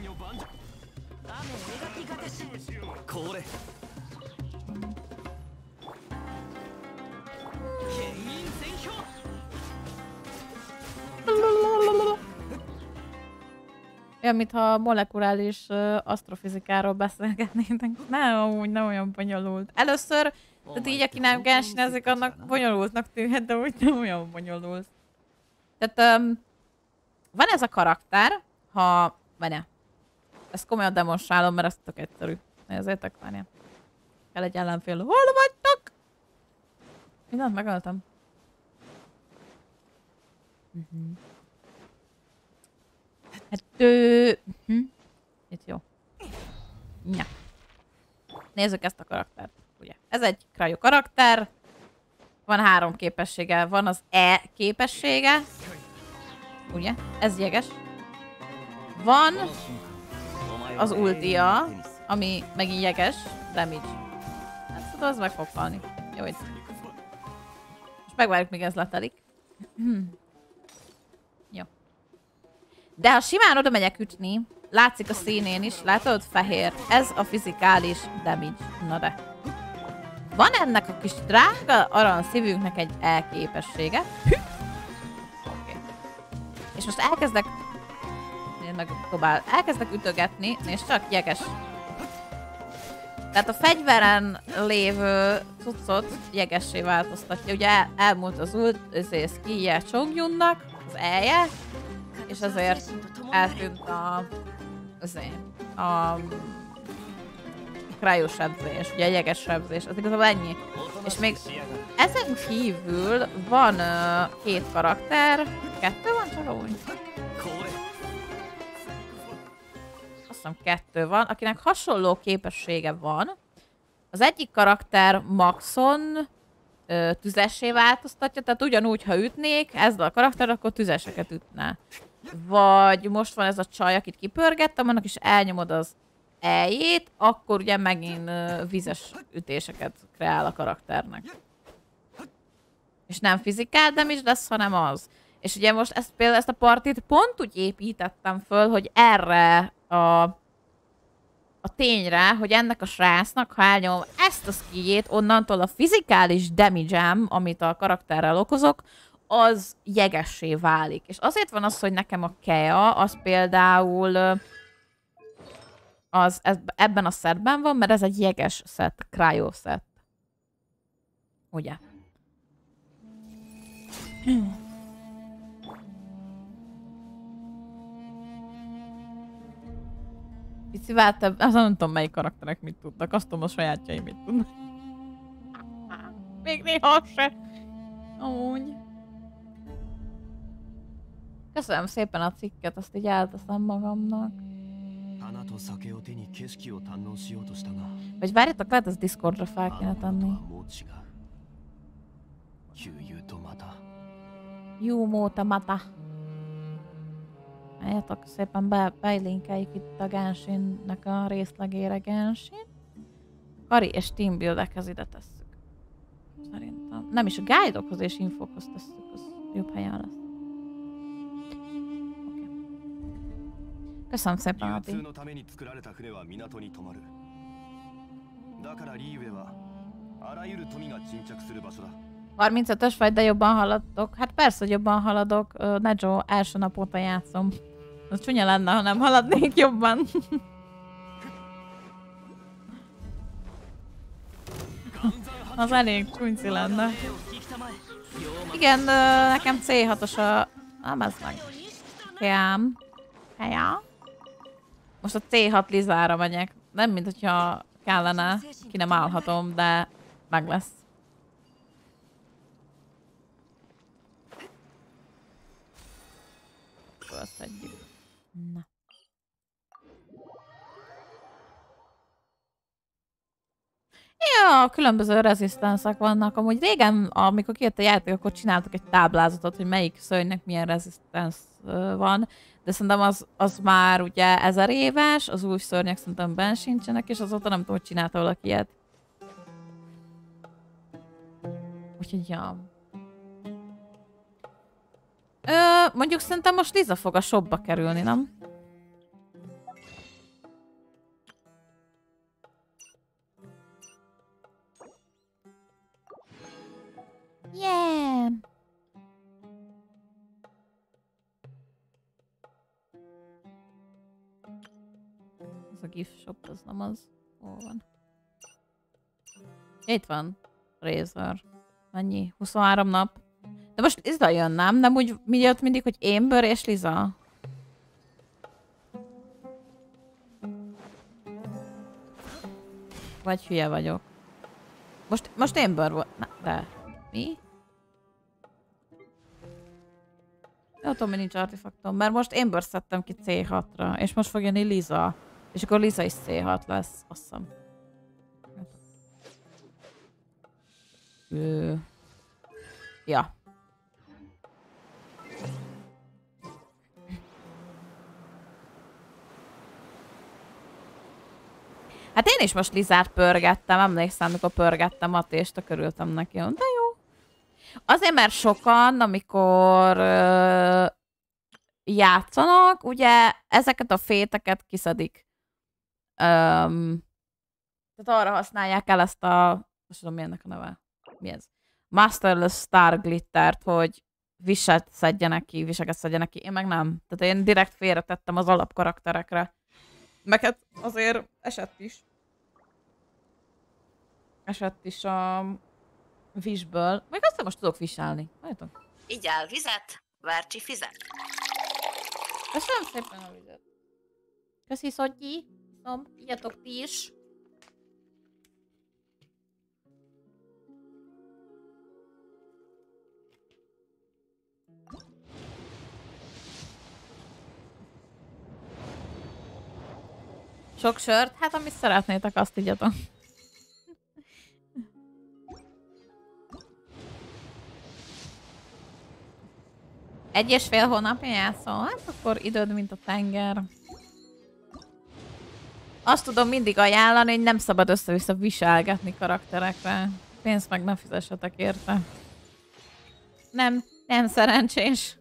Olyan, mintha molekuláris uh, asztrofizikáról beszélgetnétek. Nem, amúgy nem olyan bonyolult. Először, tehát így, aki nem gensinezik, annak bonyolultnak tűnhet, de úgy nem olyan bonyolult. Tehát um, van ez a karakter, ha... Várjál. Ezt komolyan demonstrálom, mert ez tök egyszerű. Nézzétek, várjál. Kell egy ellenfél. Hol vagytok? Mindent megöltem. Uh-huh. Hát ő... Uh-huh. Itt jó. Ja. Nézzük ezt a karaktert. Ugye. Ez egy Cryo karakter. Van három képessége. Van az E képessége. Ugye? Ez jeges. Van az ultia, ami megint jeges. Damage. Hát szóval az meg fog halni. Jó, itt. Most megvárjuk, míg ez letelik. Jó. De ha simán oda megyek ütni, látszik a színén is, látod? Fehér. Ez a fizikális damage. Na de. Van ennek a kis drága arany szívünknek egy elképessége. Oké. És most elkezdek... Én meg próbál. Elkezdek ütögetni, és csak jeges. Tehát a fegyveren lévő cuccot jegessé változtatja. Ugye el, elmúlt az ult, ezért skije Chongyunnak, az elje, és azért eltűnt a... azért a... Cryo sebzés, ugye a jeges sebzés, az igazából ennyi. És még ezen kívül van uh, két karakter, kettő van csak amúgy? Azt hiszem kettő van, akinek hasonló képessége van. Az egyik karakter maxon uh, tüzessé változtatja, tehát ugyanúgy, ha ütnék ezzel a karakter, akkor tüzeseket ütne. Vagy most van ez a csaj, akit kipörgettem, annak is elnyomod az eljét, akkor ugye megint uh, vizes ütéseket kreál a karakternek. És nem fizikál damage lesz, hanem az. És ugye most ezt, például ezt a partit pont úgy építettem föl, hogy erre a, a tényre, hogy ennek a srácnak, ha elnyomom ezt a skilljét, onnantól a fizikális damage-em, amit a karakterrel okozok, az jegessé válik. És azért van az, hogy nekem a Kea, az például... az ez, ebben a setben van, mert ez egy jeges set, cryo set. Ugye? Picivel több, azt nem tudom, melyik karakterek mit tudnak, azt tudom, a sajátjaim mit tudnak. Még néha se. Amúgy. Köszönöm szépen a cikket, azt így elteszem magamnak. Vagy várjatok, lehet ez Discordra fel kéne tenni. Yumota Mata. Álljatok, szépen be, belinkeljük itt a Genshinnek a részlegére Genshin. Kari és Team Buildekhez ide tesszük. Szerintem. Nem is a guide-okhoz és infokhoz tesszük, az jobb helyen lesz. Köszönöm szépen, Ati. harmincötös vagy, de jobban haladok. Hát persze, hogy jobban haladok. Uh, Nejo első nap óta játszom. Az csúnya lenne, ha nem haladnék jobban. Az elég csúnci lenne. Igen, uh, nekem cé hatos a... Nem, ez meg. Kém. Helya. Most a cé hat Lizára megyek. Nem, mint hogyha kellene. Ki nem állhatom, de meg lesz. Összedjük. Na. Ja, különböző rezisztenszek vannak. Amúgy régen, amikor kijött a játék, akkor csináltak egy táblázatot, hogy melyik szörnynek milyen rezisztensz van. De szerintem az, az már ugye ezer éves, az új szörnyek szerintem benn sincsenek, és azóta nem tudom, hogy csinálta valaki ilyet. Úgyhogy, ja. Ö, mondjuk szerintem most Liza fog a shopba kerülni, nem? Yeah! Ez a gift shop, az nem az. Hol van? Itt van. Razer. Mennyi? huszonhárom nap. De most Liza jön, nem? Nem úgy jött mindig, hogy Amber és Liza? Vagy hülye vagyok. Most, most Amber volt. Na, de... Mi? Nem tudom, hogy nincs artefaktom, mert most Amber szedtem ki cé hatra, és most fog jönni Liza. És akkor Liza is cé hat lesz, azt hiszem. Ö... Ja. Hát én is most Lizát pörgettem, emlékszem, amikor pörgettem a tést, körültem neki. De jó. Azért, mert sokan, amikor ö, játszanak, ugye ezeket a féteket kiszedik. Öm, tehát arra használják el ezt a... Most tudom, mi ennek a neve. Mi ez? Masterless Star Glittert, hogy viset szedjenek ki, viseket szedjenek ki. Én meg nem. Tehát én direkt félretettem az alapkarakterekre. Meg hát azért esett is. Esett is a visből. Még azt most tudok viselni. Várjátok. Igyál vizet, Várcsi fizet. Köszönöm szépen a vizet. Köszi, Szotyi. Iszom. Igyatok ti is. Sok sört? Hát amit szeretnétek, azt igyatok. Egy és fél hónapja játszol? Hát akkor időd, mint a tenger. Azt tudom mindig ajánlani, hogy nem szabad össze-vissza viselgetni karakterekre. Pénzt meg ne fizessetek érte. Nem, nem szerencsés.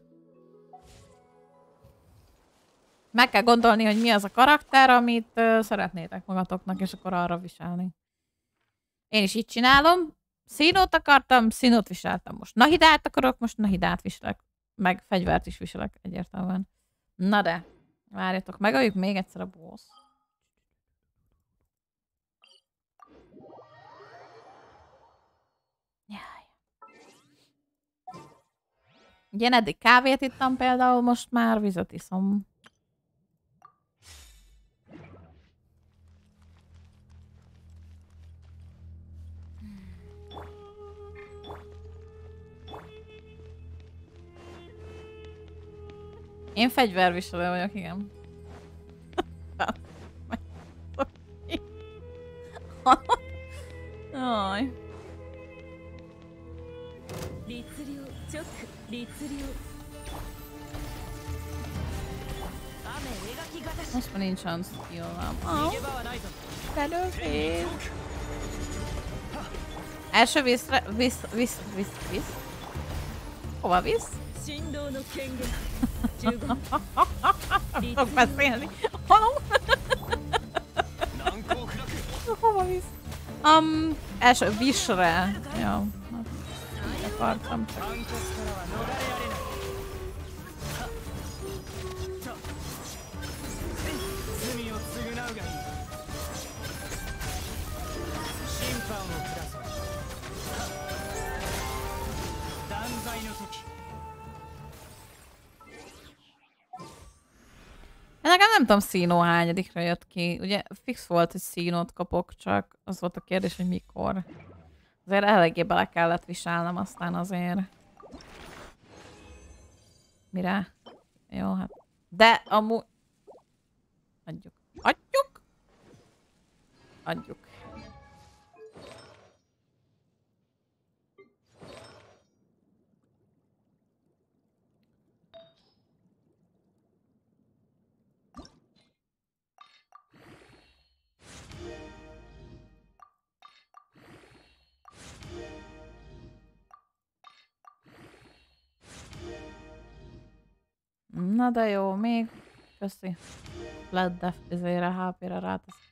Meg kell gondolni, hogy mi az a karakter, amit uh, szeretnétek magatoknak, és akkor arra viselni. Én is így csinálom. Színót akartam, színót viseltem most. Nahidát akarok, most nahidát viselek. Meg fegyvert is viselek egyértelműen. Na de, várjatok, megöljük még egyszer a boss. Jaj. Ugye eddig kávét ittam például, most már vizet iszom. Én fegyverviselő vagyok, igen. Jaj. Most már nincsen skill-nem. Oh. Felőfél. Első vízre... Visz... Visz... Visz... Visz... Hova visz? Tudok beszélni. Haló? Hova visz? Um, első visre. Jó. Akartam csak. Nekem nem tudom, Színó hányadikra jött ki. Ugye fix volt, hogy Színót kapok, csak az volt a kérdés, hogy mikor. Azért eléggé bele kellett viselnem, aztán azért... Mire? Jó, hát... De amúgy... Adjuk. Adjuk? Adjuk. Na de jó, még. Köszi. Lett def, ezére há pére rátesz.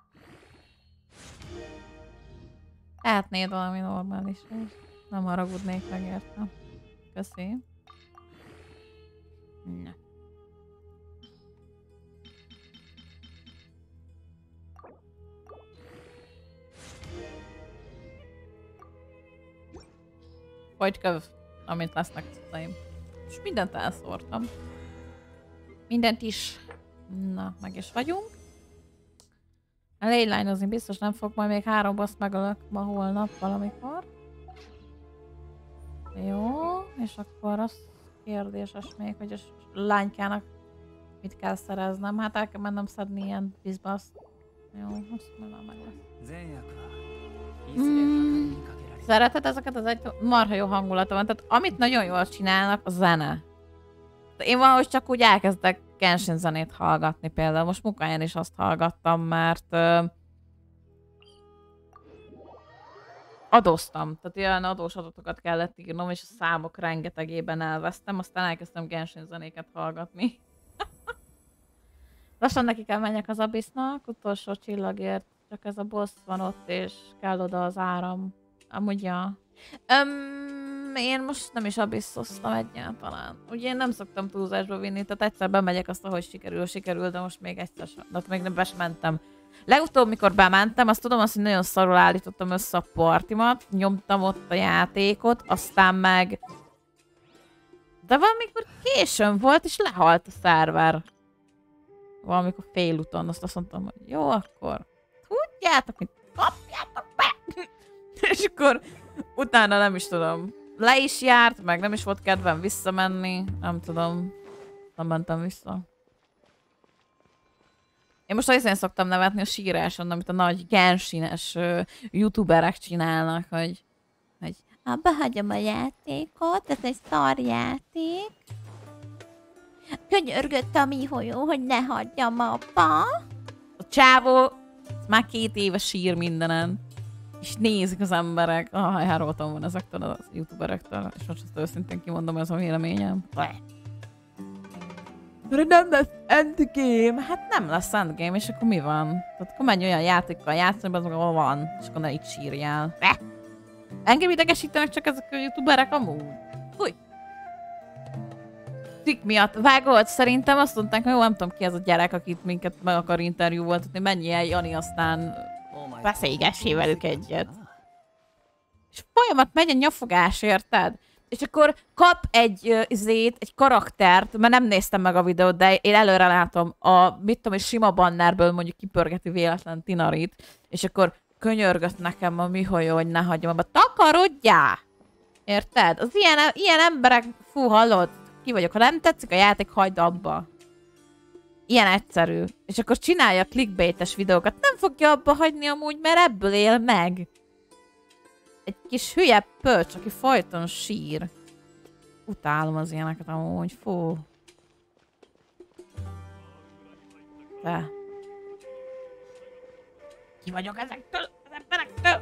Tehetnéd valami normális is. Nem haragudnék meg érte. Köszi. Na. Vagy köv, amit lesznek cuccaim. És mindent elszórtam. Mindent is. Na, meg is vagyunk. A lényline-ozni biztos nem fog, majd még három boss megölök ma holnap valamikor. Jó, és akkor az kérdéses még, hogy a lánykának mit kell szereznem. Hát el kell mennem szedni ilyen bizbaszt. Jó, azt mondom meg lesz. Mm. Szereted ezeket az egy marha jó hangulata van, tehát amit nagyon jól csinálnak, a zene. De én valahogy csak úgy elkezdek Genshin zenét hallgatni például. Most munkáján is azt hallgattam, mert ö, adóztam. Tehát ilyen adós adatokat kellett írnom, és a számok rengetegében elvesztem, aztán elkezdtem Genshin zenéket hallgatni. Lassan neki kell menjek az Abyssnak, utolsó csillagért, csak ez a boss van ott, és kell oda az áram. Amúgy ja. Öm, én most nem is abisszoztam egyáltalán. Ugye én nem szoktam túlzásba vinni, tehát egyszer bemegyek, azt ahogy sikerül, sikerül, de most még egyszer sem. De még nem bementem. Legutóbb, mikor bementem, azt tudom azt, hogy nagyon szarul állítottam össze a partimat, nyomtam ott a játékot, aztán meg... De valamikor későn volt, és lehalt a szerver. Valamikor félúton, azt azt mondtam, hogy jó, akkor tudjátok, mit kapjátok be! És akkor utána nem is tudom, le is járt, meg nem is volt kedvem visszamenni, nem tudom, nem mentem vissza. Én most azért szoktam nevetni a síráson, amit a nagy Genshin-es uh, youtuberek csinálnak, hogy, hogy abba hagyom a játékot, ez egy szar játék. Könyörgött a miholyó, hogy ne hagyjam abba. A csávó már két éve sír mindenen. És nézik az emberek. Ah, hároltam van ezektől az youtuberektől. És most ezt őszintén kimondom, ez a véleményem. De nem lesz endgame. Hát nem lesz endgame, és akkor mi van? Tehát akkor menj olyan játékkal játszani, az maga van. És akkor ne itt sírjál. Engem idegesítenek csak ezek a youtuberek amúgy. Fúj. Tik miatt vágolt, szerintem azt mondták, hogy jó, nem tudom ki ez a gyerek, akit minket meg akar interjúvoltatni, menj el, Jani, aztán beszélgessé velük egyet. És folyamat megy a nyafogás, érted? És akkor kap egy uh, izét, egy karaktert, mert nem néztem meg a videót, de én előre látom a, mit tudom, egy sima bannerből mondjuk kipörgeti véletlen Tinarit, és akkor könyörgött nekem a miholyó, hogy ne hagyjam abba. Takarodjál! Érted? Az ilyen, ilyen emberek, fú, hallod? Ki vagyok, ha nem tetszik a játék, hagyd abba. Ilyen egyszerű. És akkor csinálja clickbaites videókat. Nem fogja abba hagyni amúgy, mert ebből él meg. Egy kis hülye pöcs, aki folyton sír. Utálom az ilyeneket amúgy, fú. Te. Ki vagyok ezektől, az emberektől?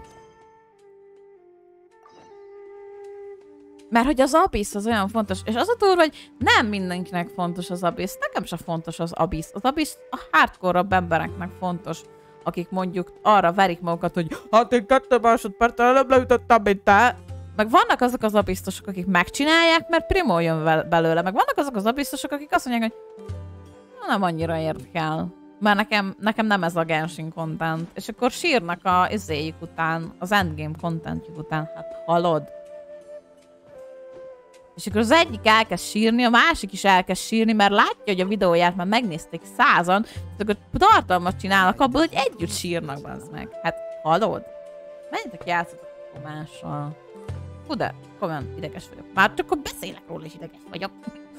Mert hogy az Abyss az olyan fontos, és az a durva, hogy nem mindenkinek fontos az Abyss, nekem sem fontos az Abyss. Az Abyss a hardcore-abb embereknek fontos, akik mondjuk arra verik magukat, hogy hát én kettő másodperccel nem leütöttem, mint te. Meg vannak azok az abisztosok, akik megcsinálják, mert primo jön belőle. Meg vannak azok az abisztosok, akik azt mondják, hogy nem annyira érdekel. Mert nekem, nekem nem ez a Genshin content. És akkor sírnak a izéjük után, az endgame contentjük után. Hát hallod? És akkor az egyik elkezd sírni, a másik is elkezd sírni, mert látja, hogy a videóját már megnézték százan, és akkor tartalmat csinálnak abból, hogy együtt sírnak, bazd meg. Hát hallod? Menjetek játszatok mással. Hú, de komolyan ideges vagyok. Már csak akkor beszélek róla, és ideges vagyok.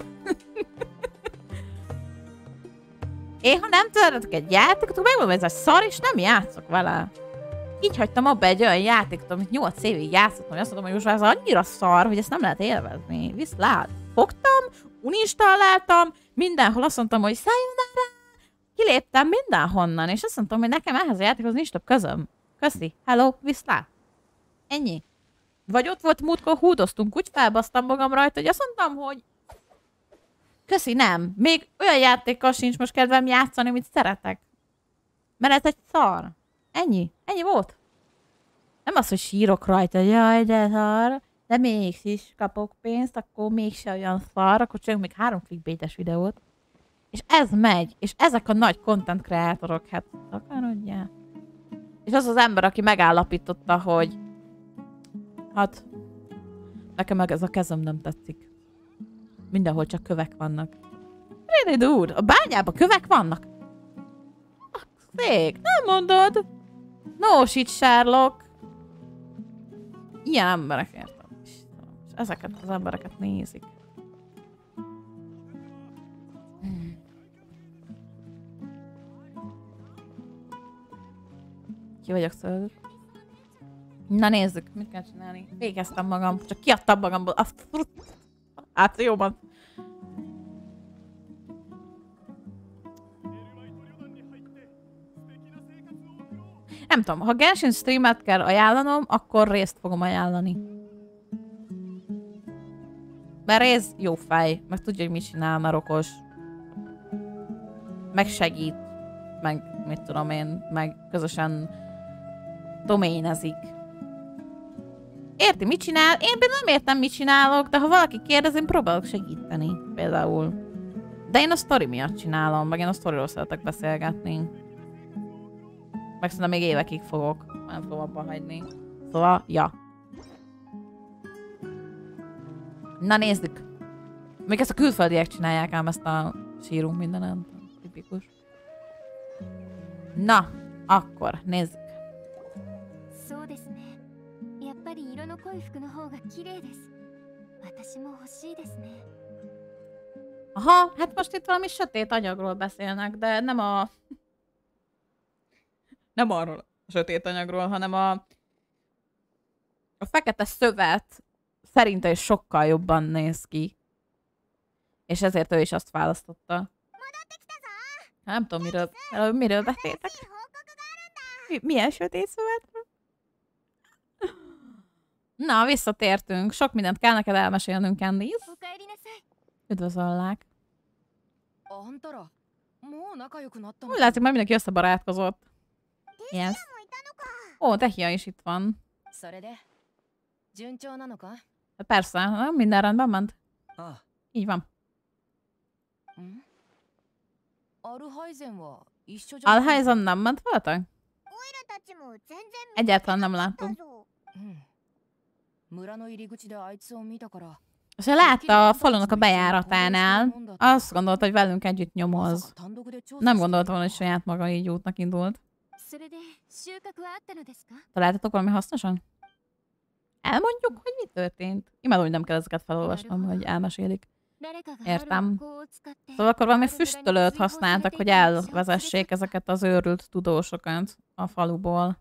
Én, ha nem szeretek egy játékot, akkor megmondom, hogy ez egy szar, és nem játszok vele. Így hagytam abba egy olyan játékot, amit nyolc évig játszottam, hogy azt mondom, hogy most már ez annyira szar, hogy ezt nem lehet élvezni. Viszlát. Fogtam, uninstalláltam, mindenhol azt mondtam, hogy sayonara, kiléptem mindenhonnan, és azt mondtam, hogy nekem ehhez a játékhoz nincs több közöm. Köszi, hello, viszlát. Ennyi. Vagy ott volt múltkor, húdoztunk, úgy felbasztam magam rajta, hogy azt mondtam, hogy Köszi, nem. Még olyan játékkal sincs most kedvem játszani, amit szeretek. Mert ez egy szar. Ennyi. Ennyi volt. Nem az, hogy sírok rajta, jaj, de szar. De mégis kapok pénzt, akkor mégse olyan szar, akkor csinálunk még három clickbaites videót. És ez megy. És ezek a nagy content kreátorok, hát akarodjál. És az az ember, aki megállapította, hogy hát nekem meg ez a kezem nem tetszik. Mindenhol csak kövek vannak. Really, dude? A bányában kövek vannak? Szék, nem mondod? No shit, Sherlock. Ilyen emberek, értem. És ezeket az embereket nézik. Hmm. Ki vagyok szörnyű? Na nézzük, mit kell csinálni. Végeztem magam, csak kiadtam magamból. Azt... Hát jó van. Nem tudom, ha Genshin streamet kell ajánlanom, akkor részt fogom ajánlani. Mert rész jó fej, meg tudja, hogy mit csinál, mert okos. Meg segít, meg mit tudom én, meg közösen doménezik. Érti, mit csinál? Én például nem értem, mit csinálok, de ha valaki kérdez, én próbálok segíteni, például. De én a sztori miatt csinálom, meg én a sztoriról szeretek beszélgetni. Meg szerintem még évekig fogok. Nem fogom abba hagyni. Szóval, ja. Na nézzük. Még ezt a külföldiek csinálják ám ezt a sírunk mindenen. Tipikus. Na, akkor nézzük. Aha, hát most itt valami sötét anyagról beszélnek, de nem a... Nem arról a sötét anyagról, hanem a... A fekete szövet szerinte is sokkal jobban néz ki. És ezért ő is azt választotta. Nem tudom, miről, miről beszéltek. Mi, milyen sötét szövetről? Na, visszatértünk. Sok mindent kell neked elmesélnünk, Candice. Üdvözöllek. Úgy látszik, már mindenki összebarátkozott. Yes. Ó, Tehia is itt van. Persze, minden rendben ment. Így van. Alhaizen nem ment veletek? Egyáltalán nem láttuk. És ha látta a falunak a bejáratánál, azt gondolta, hogy velünk együtt nyomoz. Nem gondolta volna, hogy saját maga így útnak indult. Találtatok valami hasznosan? Elmondjuk, hogy mi történt? Imádom, hogy nem kell ezeket felolvasnom, hogy elmesélik. Értem. Szóval akkor valami füstölőt használtak, hogy elvezessék ezeket az őrült tudósokat a faluból.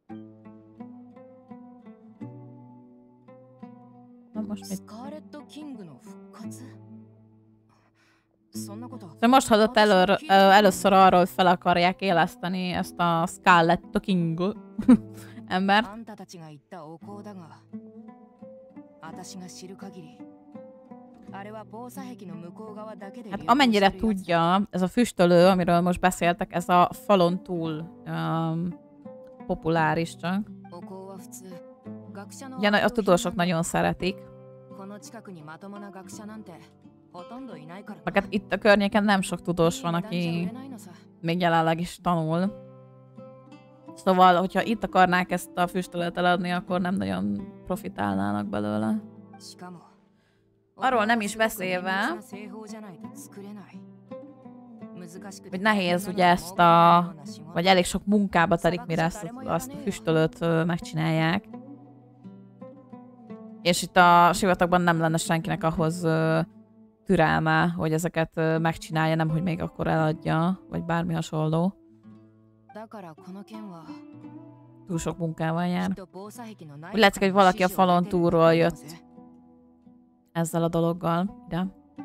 Na most mit? Szóval most hallott elő, először arról, hogy fel akarják éleszteni ezt a Scarlet King embert. Hát amennyire tudja, ez a füstölő, amiről most beszéltek, ez a falon túl um, populáris csak. Ugye a tudósok nagyon szeretik. Hát itt a környéken nem sok tudós van, aki még jelenleg is tanul. Szóval, hogyha itt akarnák ezt a füstölőt eladni, akkor nem nagyon profitálnának belőle. Arról nem is beszélve, hogy nehéz ugye ezt a... vagy elég sok munkába telik, mire ezt, azt a füstölőt megcsinálják. És itt a sivatagban nem lenne senkinek ahhoz türelme, hogy ezeket megcsinálja, nem hogy még akkor eladja, vagy bármi hasonló. Túl sok munkával jár. Úgy látszik, hogy valaki a falon túlról jött ezzel a dologgal. Ide.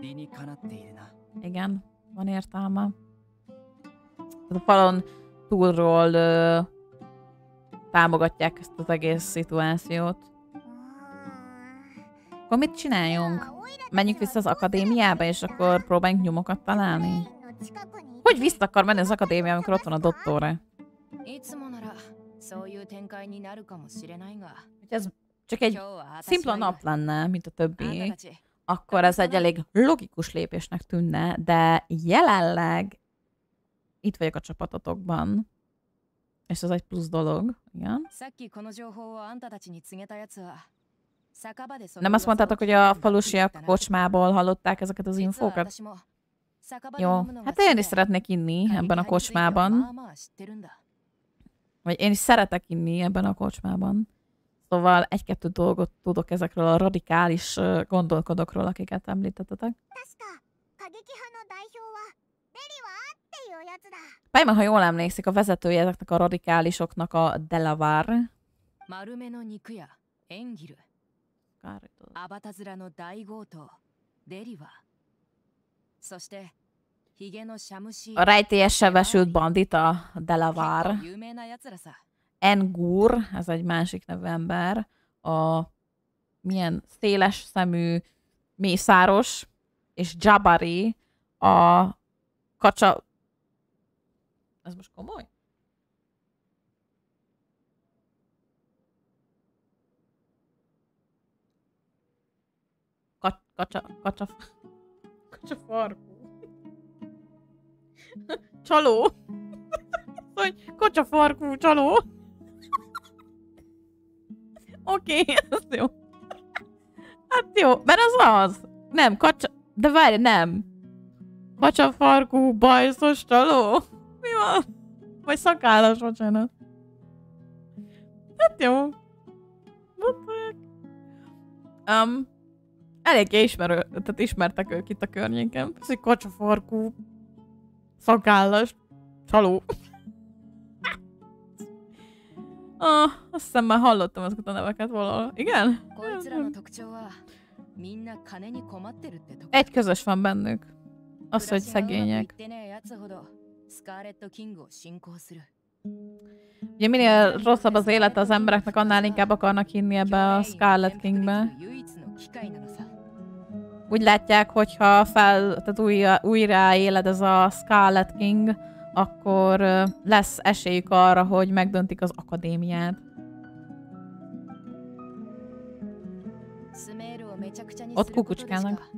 Igen, van értelme. A falon túlról ö, támogatják ezt az egész szituációt. Akkor mit csináljunk? Menjünk vissza az akadémiába, és akkor próbáljunk nyomokat találni? Hogy vissza akar menni az akadémia, amikor ott van a dottore? Hogy ez csak egy szimpla nap lenne, mint a többi, akkor ez egy elég logikus lépésnek tűnne, de jelenleg itt vagyok a csapatotokban, és ez egy plusz dolog, igen. Nem azt mondtátok, hogy a falusiak kocsmából hallották ezeket az infókat? Jó, hát én is szeretnék inni ebben a kocsmában. Vagy én is szeretek inni ebben a kocsmában. Szóval egy-kettő dolgot tudok ezekről a radikális gondolkodókról, akiket említettetek. Pálma, ha jól emlékszik, a vezetője ezeknek a radikálisoknak a Delaware. A rejtélyes sebesült bandita Delaware. Engur, ez egy másik nevű ember. A milyen széles szemű mészáros, és Jabari a kacsa... Ez most komoly? Ka kacsa... Kacsa... Kacsa farkú. Csaló. Hogy kacsa farkú, csaló. Oké, okay, ez jó. Hát jó, mert az az. Nem, kacsa... De várj, nem. Kacsa farkú, bajszos csaló. Mi van? Vagy szakállas, bocsánat. Hát jó. Um, eléggé ismerő, tehát ismertek ők itt a környéken. Ez egy kacsafarkú, szakállas, csaló. Ah, azt hiszem már hallottam ezeket a neveket valahol. Igen? Egy közös van bennük. Az, hogy szegények. Ugye minél rosszabb az élet az embereknek, annál inkább akarnak hinni ebbe a Scarlet Kingbe. Úgy látják, hogyha fel, tehát újra, újra éled ez a Scarlet King, akkor lesz esélyük arra, hogy megdöntik az akadémiát. Ott kukucskának.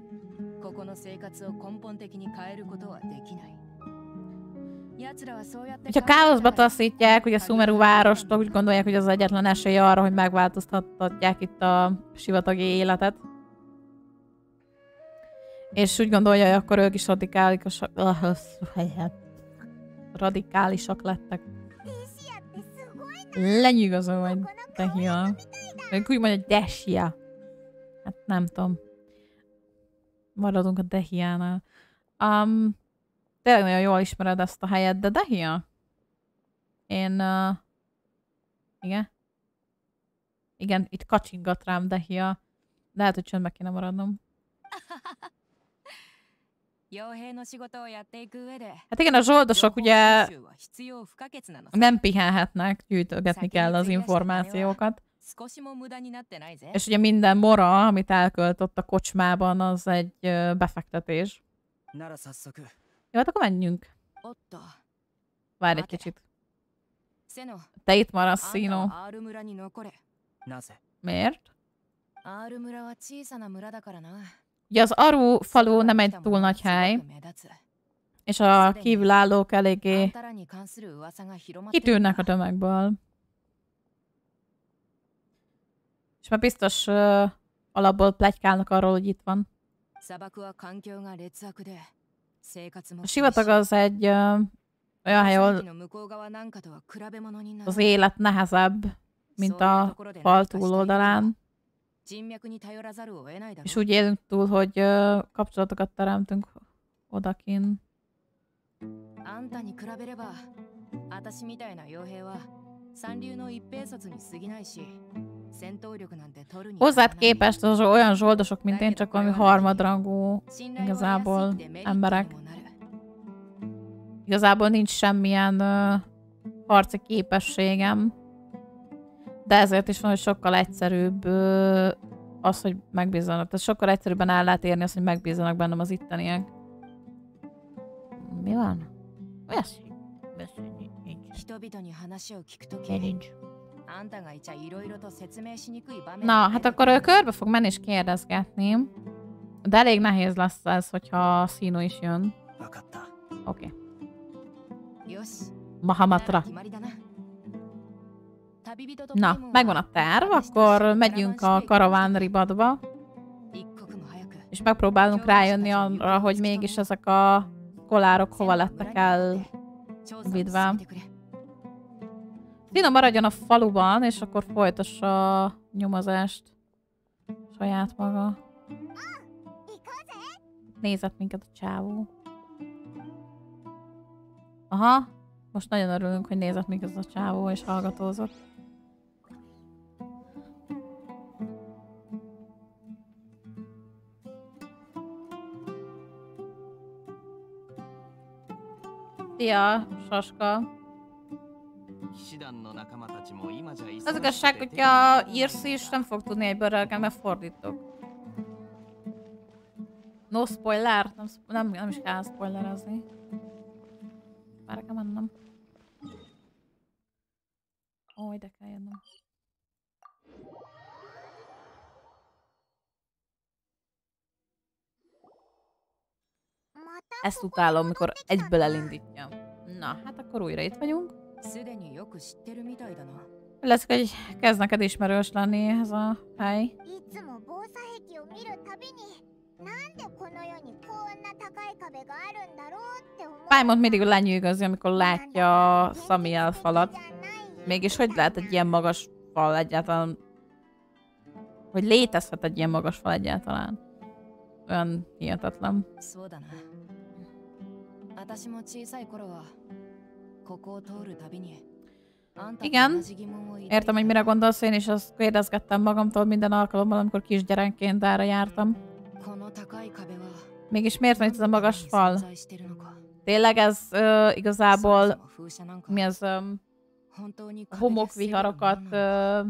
Ha káoszba taszítják, ugye a Sumeru várost, úgy gondolják, hogy az egyetlen esély arra, hogy megváltoztatják itt a sivatagi életet. És úgy gondolja, hogy akkor ők is radikálisak, radikálisak lettek. Lenyűgöző vagy, Dehia. Ők úgy mondja, Dehia. Hát nem tudom. Maradunk a Dehiánál. Um, tényleg nagyon jól ismered ezt a helyet, de Dehia? Én... Uh, igen? Igen, itt kacsingat rám Dehia. Lehet, hogy csöndbe kéne maradnom. Hát igen, a zsoldosok ugye nem pihenhetnek, gyűjtögetni kell az információkat. És ugye minden mora, amit elköltött a kocsmában, az egy befektetés. Jó, hát akkor menjünk. Várj egy kicsit. Te itt maradsz, Szino. Miért? Ugye az Aru falu nem egy túl nagy hely, és a kívülállók eléggé kitűnnek a tömegből. És már biztos uh, alapból pletykálnak arról, hogy itt van. A sivatag az egy uh, olyan hely, ahol az élet nehezebb, mint a fal túloldalán. És úgy élünk túl, hogy uh, kapcsolatokat teremtünk odakin. Hozzád képest az olyan zsoldosok, mint én, csak valami harmadrangú igazából emberek. Igazából nincs semmilyen uh, harci képességem. De ezért is van, hogy sokkal egyszerűbb uh, az, hogy megbízzanak. Tehát sokkal egyszerűbben el lehet érni azt, hogy megbízzanak bennem az itteniek. Mi van? Beszélj. Beszélj. Nincs. Na, hát akkor ő körbe fog menni és kérdezgetni. De elég nehéz lesz ez, hogyha Színó is jön. Oké. Okay. Mahamatra. Na, megvan a terv, akkor megyünk a karaván ribadba. És megpróbálunk rájönni arra, hogy mégis ezek a kolárok hova lettek elvidve. Színó maradjon a faluban, és akkor folytassa a nyomozást saját maga. Nézett minket a csávó. Aha, most nagyon örülünk, hogy nézett minket a csávó, és hallgatózott. Szia, Saska! Az igazság, hogyha írsz is, nem fog tudni egyből reagálni, mert fordítok. No spoiler? Nem, nem, nem is kell spoilerezni. Már kell mennem. Ó, ide kell jönnöm. Ezt utálom, amikor egyből elindítja. Na, hát akkor újra itt vagyunk. Lesz, hogy kezd neked ismerős lenni ez a hely. Paimon mindig lenyűgözi, amikor látja a Samiel falat. Mégis hogy lehet egy ilyen magas fal egyáltalán? Hogy létezhet egy ilyen magas fal egyáltalán? Olyan hihetetlen. Igen, értem, hogy mire gondolsz, én is azt kérdezgettem magamtól minden alkalommal, amikor kisgyerekként arra jártam. Mégis miért van itt ez a magas fal? Tényleg ez uh, igazából mi az um, homokviharokat uh,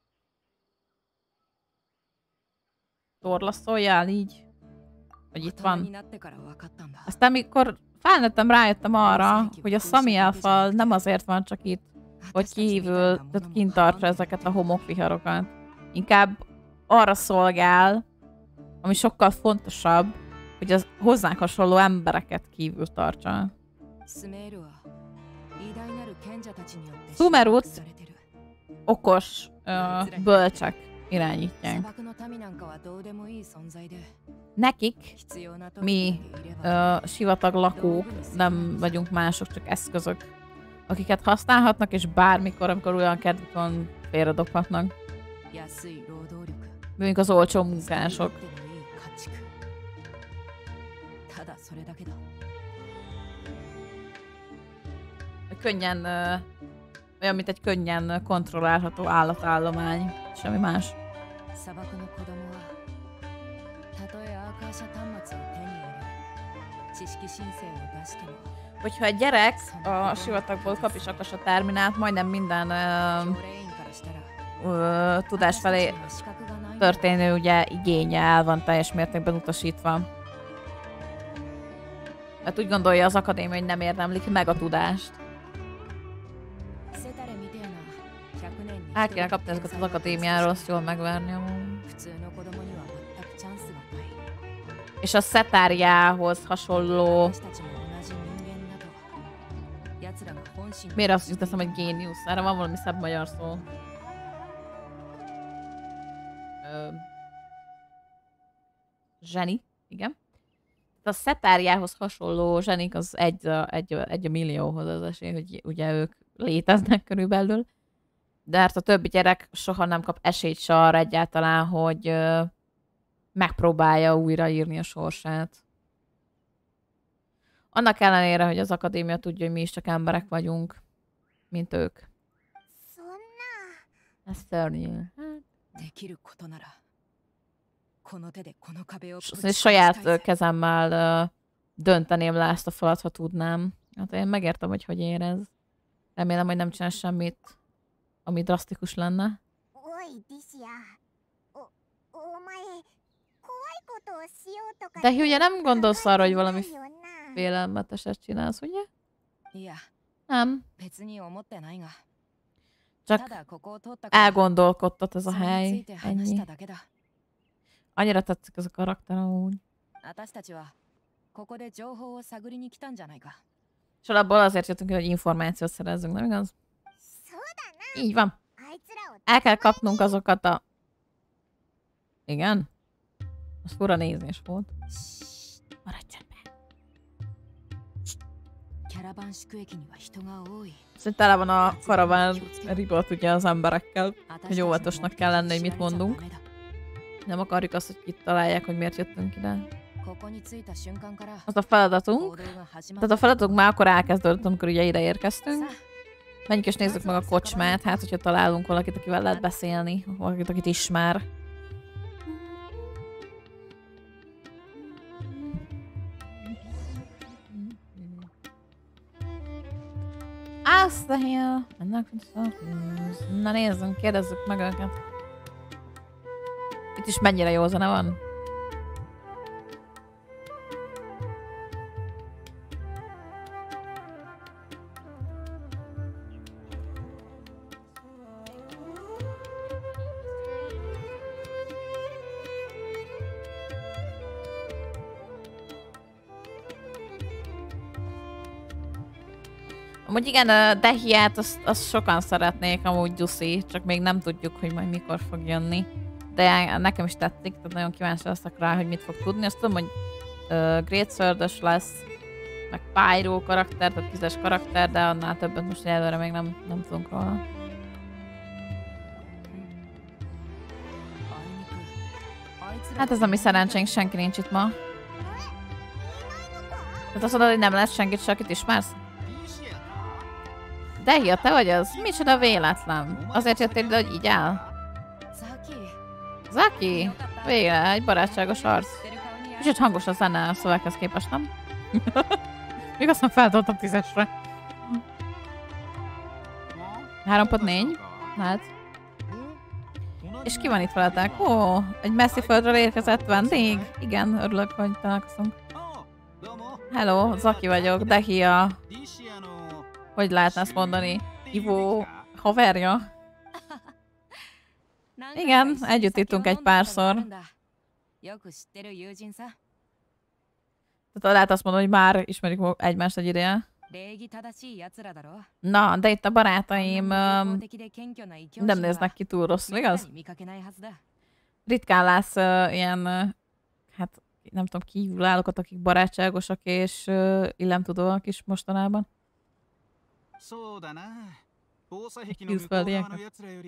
torlaszolja így? Hogy itt van. Aztán amikor felnőttem, rájöttem arra, hogy a Samiel fal nem azért van csak itt, hogy kívül, tehát kint tartsa ezeket a homokviharokat. Inkább arra szolgál, ami sokkal fontosabb, hogy az hozzánk hasonló embereket kívül tartsa. Sumerut okos uh, bölcsek irányítják. Nekik, mi uh, sivatag lakók, nem vagyunk mások, csak eszközök, akiket használhatnak, és bármikor, amikor olyan kedvük van, félredobhatnak. Mondjuk az olcsó munkások. Könnyen, uh, olyan, mint egy könnyen kontrollálható állatállomány. Semmi más. Hogyha egy gyerek a sivatagból kap is akasa terminált, majdnem minden uh, uh, tudás felé történő ugye igénye el van teljes mértékben utasítva. Hát úgy gondolja az akadémia, hogy nem érdemlik meg a tudást. El kéne kapni ezeket az akadémiáról, azt jól megverni amúgy. És a Szetáriához hasonló... Miért azt jut eszem, hogy géniusz? Erre van valami szebb magyar szó. Ö... Zseni, igen. A Szetáriához hasonló zsenik az egy a, egy, a, egy a millióhoz az esély, hogy ugye ők léteznek körülbelül. De hát a többi gyerek soha nem kap esélyt se arra egyáltalán, hogy ö, megpróbálja újraírni a sorsát. Annak ellenére, hogy az akadémia tudja, hogy mi is csak emberek vagyunk, mint ők. Ez szörnyű. Hát. Saját kezemmel uh, dönteném le ezt a falat, ha tudnám. Hát én megértem, hogy hogy érez. Remélem, hogy nem csinál semmit, ami drasztikus lenne. De ugye nem gondolsz arra, hogy valami félelmeteset csinálsz, ugye? Nem. Csak elgondolkodtat ez a hely. Ennyi. Annyira tetszik ez a karakter amúgy. És alapból azért jöttünk, hogy információt szerezzünk, nem igaz? Így van. El kell kapnunk azokat a... Igen? Az fura nézés volt. Maradj csendben. Szóval tele van a karaván ribot ugye az emberekkel, hogy óvatosnak kell lenni, hogy mit mondunk. Nem akarjuk azt, hogy itt találják, hogy miért jöttünk ide. Az a feladatunk. Tehát a feladatunk már akkor elkezdődött, amikor ugye ide érkeztünk. Menjünk és nézzük meg a kocsmát, hát hogyha találunk valakit, akivel lehet beszélni, valakit, akit ismer. Azt a hill! Na nézzünk, kérdezzük meg őket. Itt is mennyire jó zene van? Amúgy igen, a Dehiát azt, azt sokan szeretnék, amúgy Gyuszi, csak még nem tudjuk, hogy majd mikor fog jönni. De nekem is tetszik, tehát nagyon kíváncsi leszek rá, hogy mit fog tudni. Azt tudom, hogy uh, Great Sword-ös lesz, meg Pyro karakter, tehát tízes karakter, de annál többet most előre még nem, nem tudunk róla. Hát ez a mi szerencsénk, senki nincs itt ma. Tehát azt mondod, hogy nem lesz senkit, se akit ismersz? Dehia, te vagy az? Micsoda véletlen. Azért jöttél ide, hogy így áll? Zaki? Végre, egy barátságos arc. Kicsit hangos a zene a szöveghez képest, nem? Még aztán feltoltam tízesre. három pont négy? Hát. És ki van itt veletek? Ó, egy messzi földről érkezett vendég? Igen, örülök, hogy találkozunk. Hello, Zaki vagyok, Dehia. Hogy lehetne ezt mondani? Ivó haverja? Igen, együtt ittunk egy párszor. Tehát lehet azt mondani, hogy már ismerjük egymást egy ideje. Na, de itt a barátaim um, nem néznek ki túl rosszul, igaz? Ritkán látsz uh, ilyen, uh, hát nem tudom, kívülállókat, akik barátságosak és uh, illemtudóak is mostanában. Külföldiek.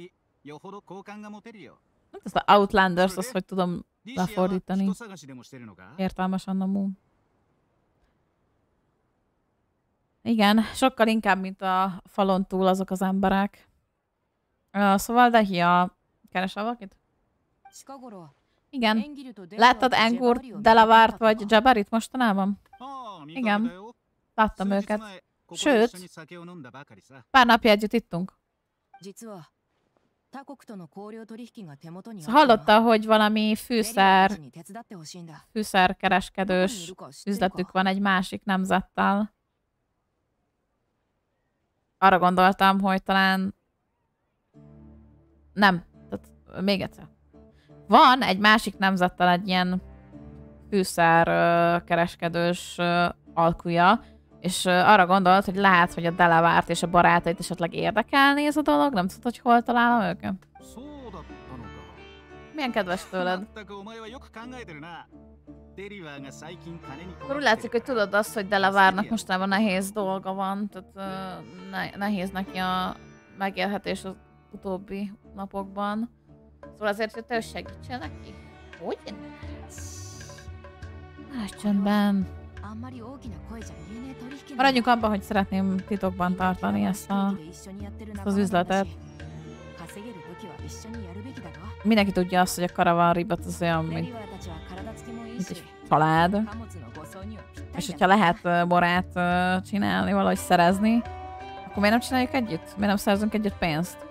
Hát ezt a Outlanders, azt hogy tudom lefordítani. Értelmesen amúgy. Igen, sokkal inkább, mint a falon túl azok az emberek. Uh, szóval Dehia, keresel valakit? Igen. Láttad Engurt, Delavárt vagy Jabarit mostanában? Igen. Láttam őket. Sőt, pár napja együtt ittunk. Szóval hallotta, hogy valami fűszer, fűszerkereskedős üzletük van egy másik nemzettel. Arra gondoltam, hogy talán... Nem. Tehát még egyszer. Van egy másik nemzettel egy ilyen fűszerkereskedős alkuja, és arra gondolt, hogy lehet, hogy a Delavárt és a barátait esetleg érdekelni ez a dolog. Nem tudod, hogy hol találom őket? Milyen kedves tőled. Akkor úgy látszik, hogy tudod azt, hogy Delavárnak mostanában nehéz dolga van, tehát uh, ne nehéz neki a megélhetés az utóbbi napokban. Szóval azért, hogy te segítsél neki? Hogy? Más csöndben. Maradjunk abban, hogy szeretném titokban tartani ezt, a, ezt az üzletet. Mindenki tudja azt, hogy a Caravan Ribbit az olyan, mint, mint egy család. És hogyha lehet borát csinálni, valahogy szerezni, akkor miért nem csináljuk együtt? Miért nem szerzünk együtt pénzt?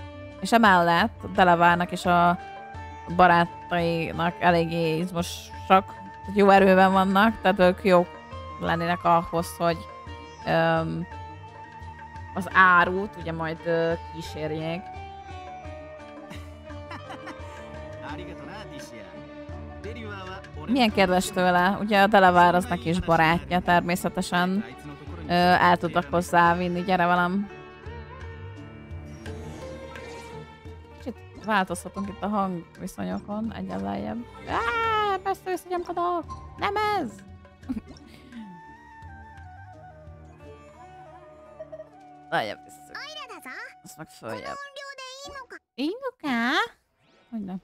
És emellett Delavárnak és a barátainak eléggé izmos erősek, jó erőben vannak, tehát ők jók lennének ahhoz, hogy öm, az árut ugye majd ö, kísérjék. Milyen kedves tőle, ugye a Delaware az neki is barátja, természetesen ö, el tudok hozzávinni, gyere velem. Kicsit változtatunk itt a hangviszonyokon, egyen lejjebb. Áááá, persze összegyemkodok! Nem ez! Lejjebb visszük. Azt meg följebb. Induká? Hogy nem?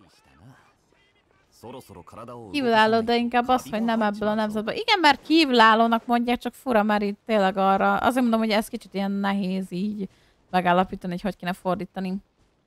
Kívülálló, de inkább az, hogy nem ebből a nemzetből. Igen, mert kívülállónak mondják, csak fura, mert itt tényleg arra. Azért mondom, hogy ez kicsit ilyen nehéz így megállapítani, hogy hogy kéne fordítani.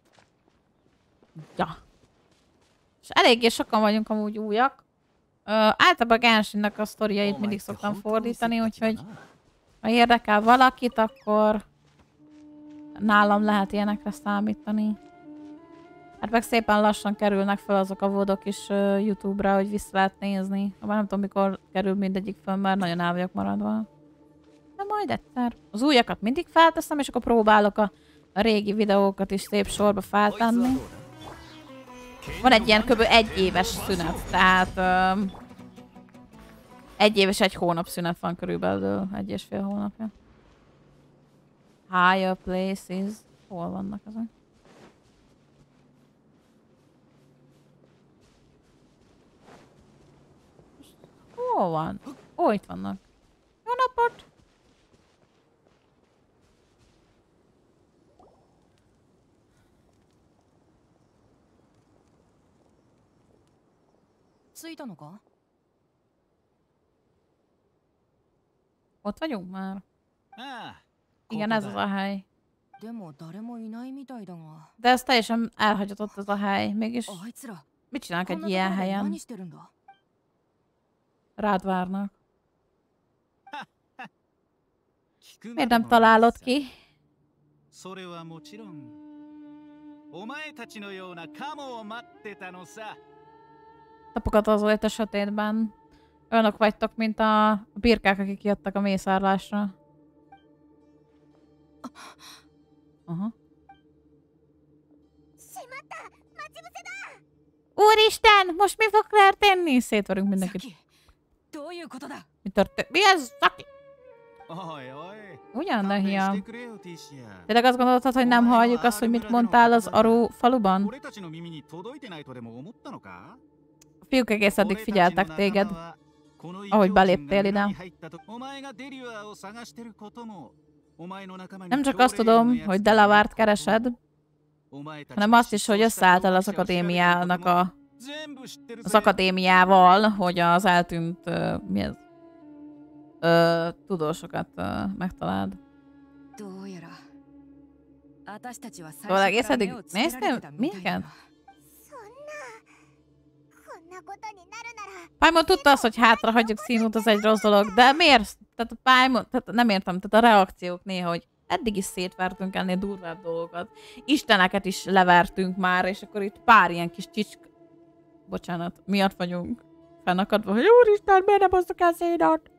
Ja. És eléggé sokan vagyunk amúgy újak. Ö, általában a Genshinnek a sztoriait mindig szoktam fordítani, úgyhogy ha érdekel valakit, akkor nálam lehet ilyenekre számítani. Hát meg szépen lassan kerülnek fel azok a vodok is uh, YouTube-ra, hogy vissza lehet nézni. Már nem tudom, mikor kerül mindegyik föl, mert nagyon el vagyok maradva. De majd egyszer. Az újakat mindig felteszem, és akkor próbálok a, a régi videókat is szép sorba feltenni. Van egy ilyen kb. egy éves szünet, tehát um, egy éves, egy hónap szünet van körülbelül, egy és fél hónapja. Higher places. Hol vannak azok? Hol van? Ó, itt vannak. Jó napot! Ott vagyunk már? Igen, ez az a hely. De ez teljesen elhagyatott az a hely. Mégis mit csinálnak egy ilyen helyen? Rád várnak. Miért nem találod ki? Tapogatózol itt a sötétben. Önök vagytok, mint a birkák, akik jöttek a mészárlásra. Aha. Úristen! Most mi fog történni? Szétverünk mindenkit. Mi történt? Mi ez? Szaki! Ugyan, de hiány. Tényleg azt gondoltad, hogy nem halljuk azt, hogy mit mondtál az Aru faluban? A fiúk egész eddig figyeltek téged, ahogy beléptél ide. Nem csak azt tudom, hogy Delaware-t keresed, hanem azt is, hogy összeálltál az akadémiának a... az akadémiával, hogy az eltűnt... Uh, mi ez? Uh, tudósokat uh, megtaláld. Szóval egész eddig néztél minket? Paimon tudta azt, hogy hátra hagyjuk színút, az egy rossz dolog, de miért? Tehát a Paimon, tehát nem értem, tehát a reakciók néha, hogy eddig is szétvertünk ennél durvább dolgokat. Isteneket is levertünk már, és akkor itt pár ilyen kis csicsk... Bocsánat, miatt vagyunk fennakadva, hogy úristen, miért nem hoztuk el színat?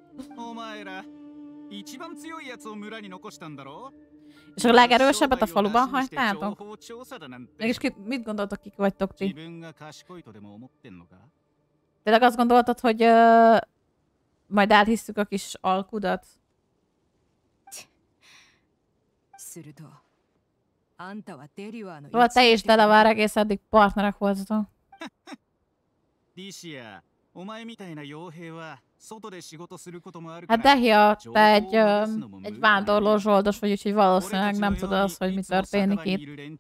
És a legerősebbet a faluban hagytátok? Mégis mit gondoltok, kik vagytok ti? Tényleg azt gondoltad, hogy uh, majd elhisszük a kis alkudat? Szóval te és Delaware egész eddig partnerek voltatok. Hát Dehia, te egy, ö, egy vándorló zsoldos vagy, úgyhogy valószínűleg nem tudod azt, hogy mi történik itt.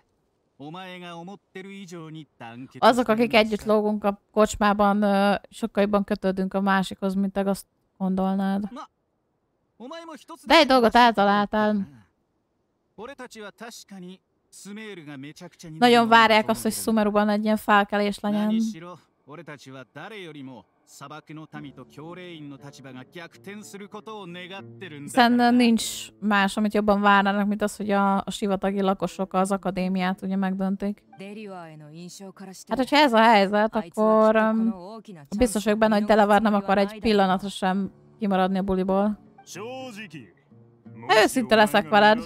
Azok, akik együtt lógunk a kocsmában, ö, sokkal jobban kötődünk a másikhoz, mint te azt gondolnád. De egy dolgot eltaláltál. Nagyon várják azt, hogy Sumeruban egy ilyen felkelés legyen. 俺たちは誰よりも砂漠の民と教令員の立場が逆転することを願ってるんだ。 Szerintem nincs más, amit jobban várnának, mint az, hogy a, a sivatagi lakosok az akadémiát ugye megdöntik. Hát, hogyha ez a helyzet, akkor um, biztos vagyok benne, hogy Delaware nem akar egy pillanatra sem kimaradni a buliból. Őszinte leszek veled.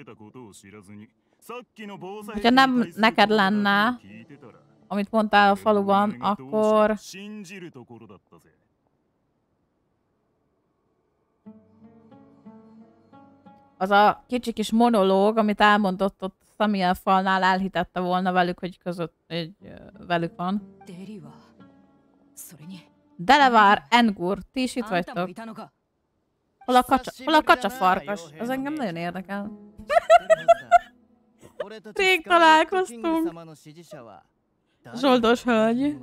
Hogyha nem neked lenne, amit mondtál a faluban, akkor... Az a kicsi kis monológ, amit elmondott ott Samuel falnál, elhitette volna velük, hogy között egy, uh, velük van. Delaware, Engur, ti is itt vagytok. Hol a, kacsa, hol a kacsafarkas? Az engem nagyon érdekel. Rég találkoztunk. Zsoldos hölgy.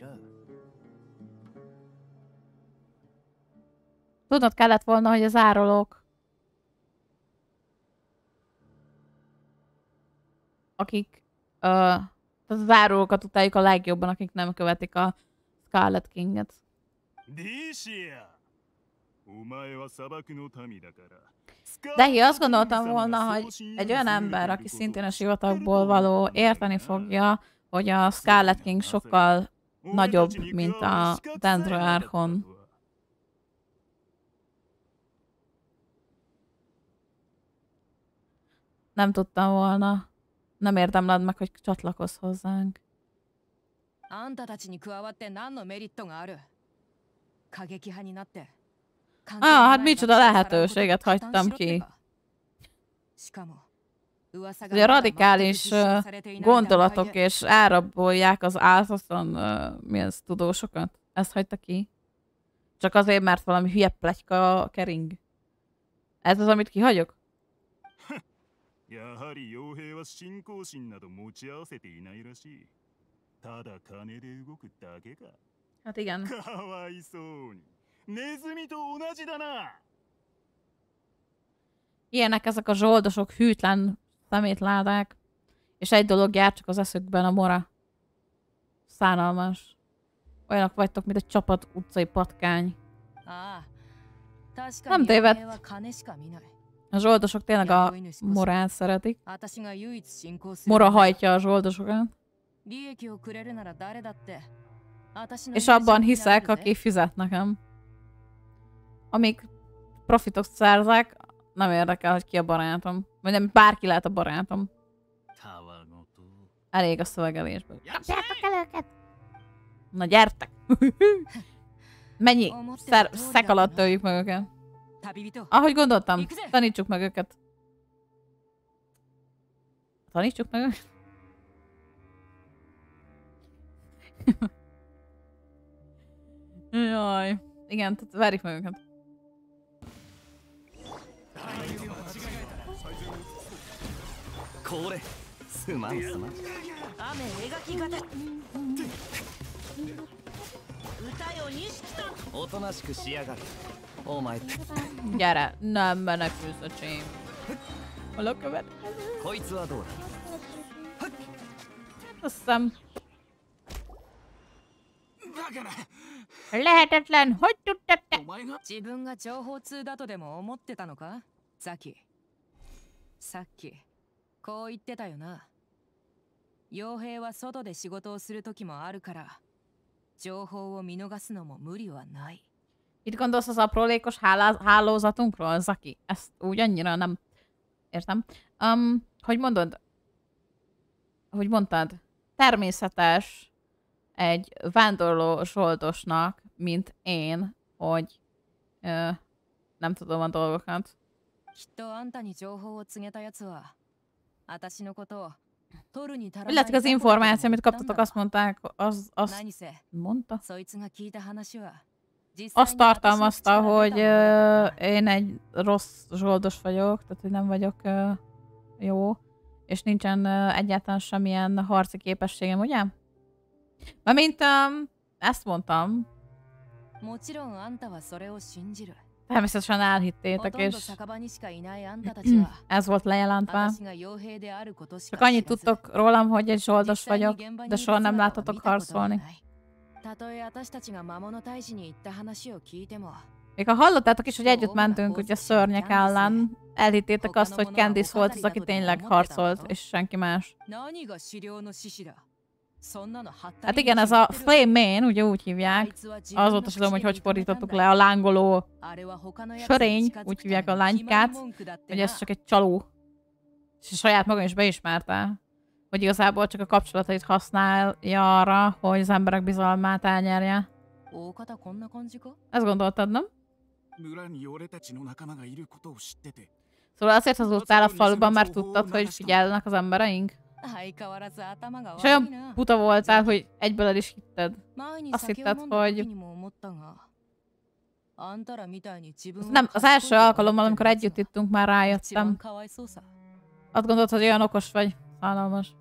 Tudnod kellett volna, hogy az árulók, akik, uh, tehát az árulókat utáljuk a legjobban, akik nem követik a Scarlet Kinget. De hi, azt gondoltam volna, hogy egy olyan ember, aki szintén a sivatagból való, érteni fogja, hogy a Scarlet King sokkal nagyobb, mint a Dendro Archon. Nem tudtam volna. Nem érdemled meg, hogy csatlakozz hozzánk. Ah, hát micsoda lehetőséget hagytam ki. Ugye radikális uh, gondolatok és elrabolják az áltatlan uh, mi ez, tudósokat. Ezt hagyta ki. Csak azért, mert valami hülye pletyka kering. Ez az, amit kihagyok? Hát igen. Ilyenek ezek a zsoldosok, hűtlen szemétládák. És egy dolog jár csak az eszükben, a mora. Szánalmas. Olyanok vagytok, mint egy csapat utcai patkány. Nem téved. A zsoldosok tényleg a morát szeretik. Mora hajtja a zsoldosokat. És abban hiszek, aki fizet nekem. Amíg profitot szerzek, nem érdekel, hogy ki a barátom. Vagy nem, bárki lehet a barátom. Elég a szövegelésből. Gyertek el őket! Na gyertek! Mennyi szer szek alatt töljük meg őket. Ahogy gondoltam, tanítsuk meg őket. Tanítsuk meg őket? Jaj. Igen, tehát verjük meg őket. Gyere, nem menekülsz, öcsém. Hol a következő? Azt hiszem. Lehetetlen, hogy tudtad te? Itt gondolsz az aprólékos hálózatunkról, Zaki? Ezt úgy annyira nem értem. Um, hogy mondod? Hogy mondtad? Természetes egy vándorló zsoldosnak, mint én, hogy uh, nem tudom a dolgokat. Illetve az információ, amit kaptatok, azt mondták, az, azt mondta? Azt tartalmazta, hogy uh, én egy rossz zsoldos vagyok, tehát hogy nem vagyok uh, jó, és nincsen uh, egyáltalán semmilyen harci képességem, ugye? Mert um, ezt mondtam. Természetesen elhittétek, és ez volt lejelentve. Csak annyit tudtok rólam, hogy egy zsoldos vagyok, de soha nem láttatok harcolni. Még ha hallottátok is, hogy együtt mentünk ugye szörnyek ellen, elhittétek azt, hogy Candice volt az, aki tényleg harcolt, és senki más. Hát igen, ez a Flame Main, ugye úgy hívják. Azóta sem tudom, hogy hogy fordítottuk le a lángoló sörény, úgy hívják a lánykát, hogy ez csak egy csaló. És saját maga is beismerte, hogy igazából csak a kapcsolatait használja arra, hogy az emberek bizalmát elnyerje. Ezt gondoltad, nem? Szóval azért hazudtál a faluban, mert tudtad, hogy figyelnek az embereink? És olyan buta voltál, hogy egyből el is hitted. Azt hitted, hogy... Nem, az első alkalommal, amikor együtt ittunk, már rájöttem. Azt gondolod, hogy olyan okos vagy. Szállalmas.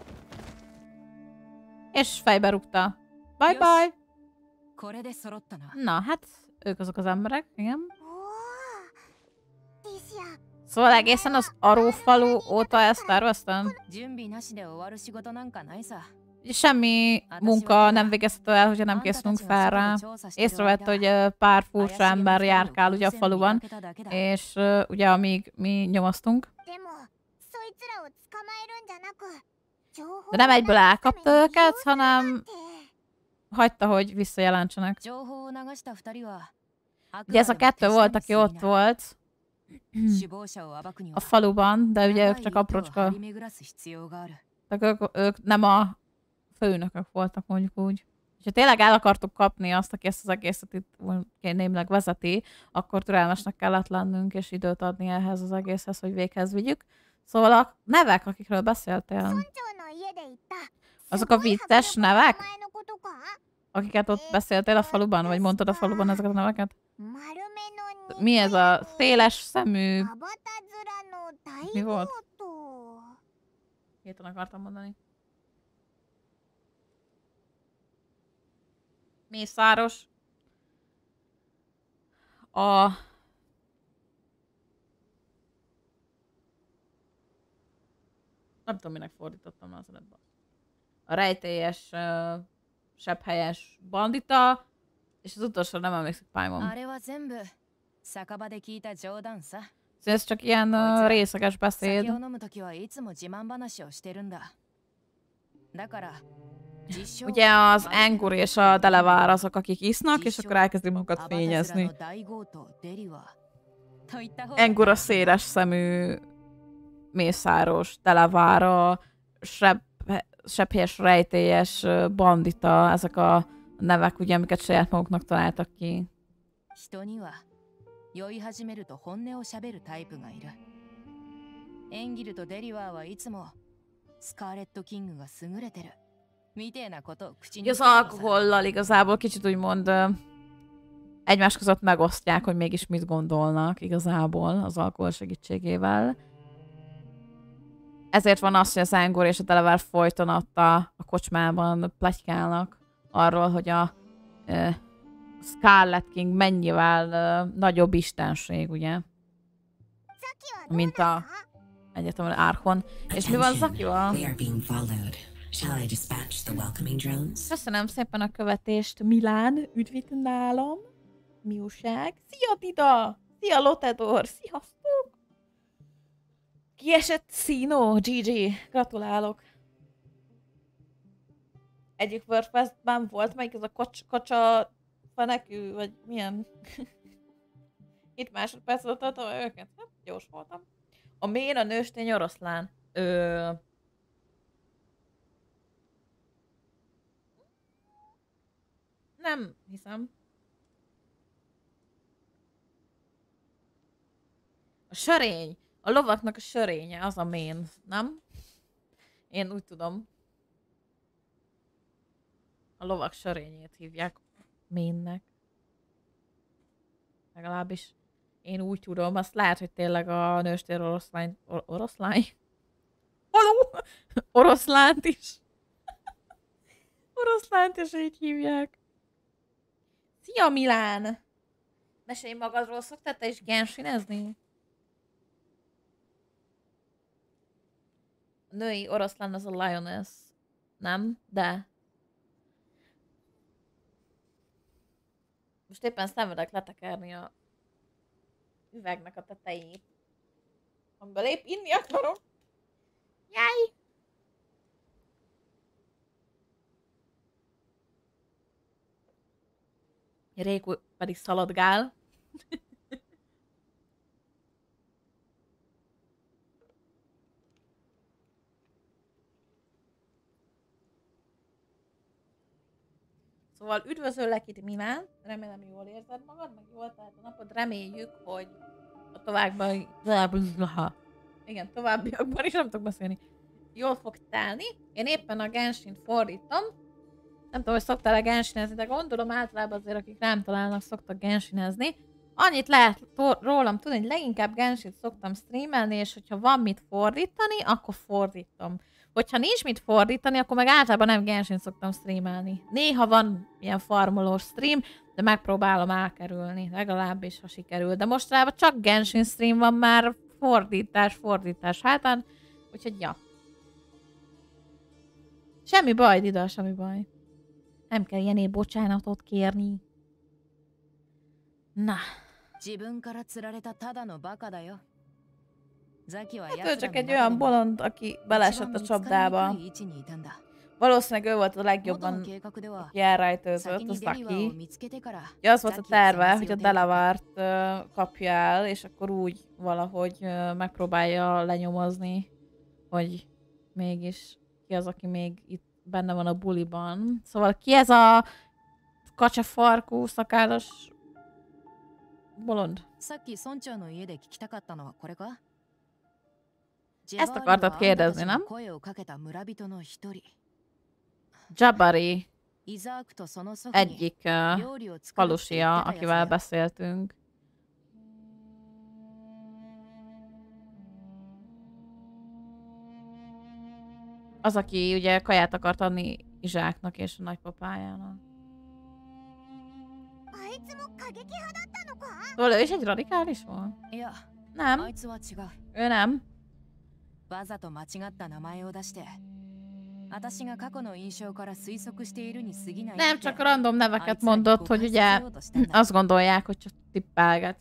És fejbe rúgta. Bye bye! Na, hát ők azok az emberek, igen. Szóval egészen az Arófalu óta ezt terveztem? Semmi munka nem végezhető el, hogyha nem készülünk fel rá. Észrevett, hogy pár furcsa ember járkál ugye a faluban, és uh, ugye amíg mi nyomoztunk. De nem egyből elkapta őket, hanem hagyta, hogy visszajelentsenek. Ugye ez a kettő volt, aki ott volt a faluban, de ugye ők csak aprócska. Ők, ők nem a főnökök voltak, mondjuk úgy. És ha tényleg el akartuk kapni azt, aki ezt az egészet itt némleg vezeti, akkor türelmesnek kellett lennünk, és időt adni ehhez az egészhez, hogy véghez vigyük. Szóval a nevek, akikről beszéltél, azok a vicces nevek? Akiket ott beszéltél a faluban, vagy mondtad a faluban ezeket a neveket? Mi ez a széles szemű... Mi volt? Hirtelen akartam mondani. Mészáros. A... Nem tudom, minek fordítottam az előbb. A rejtélyes, uh, sebhelyes bandita, és az utolsó nem emlékszik Paimon. Szóval ez csak ilyen uh, részleges beszéd. Ugye az Angur és a Delevár azok, akik isznak, és akkor elkezdik magukat fényezni. Angur a széles szemű mészáros, Delevár a seb, sebhelyes, rejtélyes bandita, ezek a nevek, ugye, amiket saját maguknak találtak ki. Az alkohollal igazából kicsit úgymond egymás között megosztják, hogy mégis mit gondolnak igazából az alkohol segítségével. Ezért van az, hogy az Angur és a Delevár folyton adta a kocsmában pletykálnak arról, hogy a uh, Scarlet King mennyivel uh, nagyobb istenség, ugye? Mint a egyetemen Árchon. És mi van Zakival? Köszönöm szépen a követést, Milán. Üdvít nálam. Mi újság? Szia, Dida! Szia, Lotedor! Sziasztok! Kiesett Szino, gé gé. Gratulálok. Egyik WordPress-ben volt, melyik ez a kocs, kocsa fenekű, vagy milyen? Itt másodperc alatt adtam őket. Hát, gyors voltam. A main a nőstény oroszlán. Ö... Nem hiszem. A sörény. A lovaknak a sörénye, az a main, nem? Én úgy tudom. A lovak sörényét hívják mainnek. Legalábbis én úgy tudom, azt lehet, hogy tényleg a nőstér oroszlány... Or oroszlány? Haló! Oroszlánt is. Oroszlánt is így hívják. Szia, Milán! Mesélj magadról, szoktál te is gensinezni? A női oroszlán az a lioness. Nem? De... Most éppen szenvedek letekerni a üvegnek a tetejét. Amiből épp inni akarom. Jaj! Réku pedig szaladgál. Szóval üdvözöllek itt, Milán. Remélem jól érzed magad, meg jól telt a napod. Reméljük, hogy a további... Igen, továbbiakban is nem tudok beszélni. Jól fog telni. Én éppen a Genshin fordítom. Nem tudom, hogy szoktál-e Genshinezni, de gondolom általában azért, akik nem találnak, szoktak Genshinezni. Annyit lehet rólam tudni, hogy leginkább Genshint szoktam streamelni, és hogyha van mit fordítani, akkor fordítom. Hogyha nincs mit fordítani, akkor meg általában nem Genshint szoktam streamelni. Néha van ilyen farmolós stream, de megpróbálom elkerülni, legalábbis, ha sikerül. De mostanában csak Genshin stream van már, fordítás, fordítás hátán, úgyhogy ja. Semmi baj, Dida, semmi baj. Nem kell ilyené bocsánatot kérni. Na. Hát ő csak egy olyan bolond, aki beleesett a csapdába. Valószínűleg ő volt a legjobban, aki elrejtőzött, az Zaki. Ja, az volt a terve, hogy a Delaware-t uh, kapja el, és akkor úgy valahogy uh, megpróbálja lenyomozni, hogy mégis ki az, aki még itt benne van a buliban. Szóval ki ez a kacsafarkú, szakállas bolond? Ezt akartad kérdezni, nem? Jabari egyik uh, falusia, akivel beszéltünk. Az, aki ugye kaját akart adni Izsáknak és a nagypapájának. Szóval ő is egy radikális volt? Nem. Ő nem. Nem, csak random neveket mondott, hogy ugye azt gondolják, hogy csak tippelget.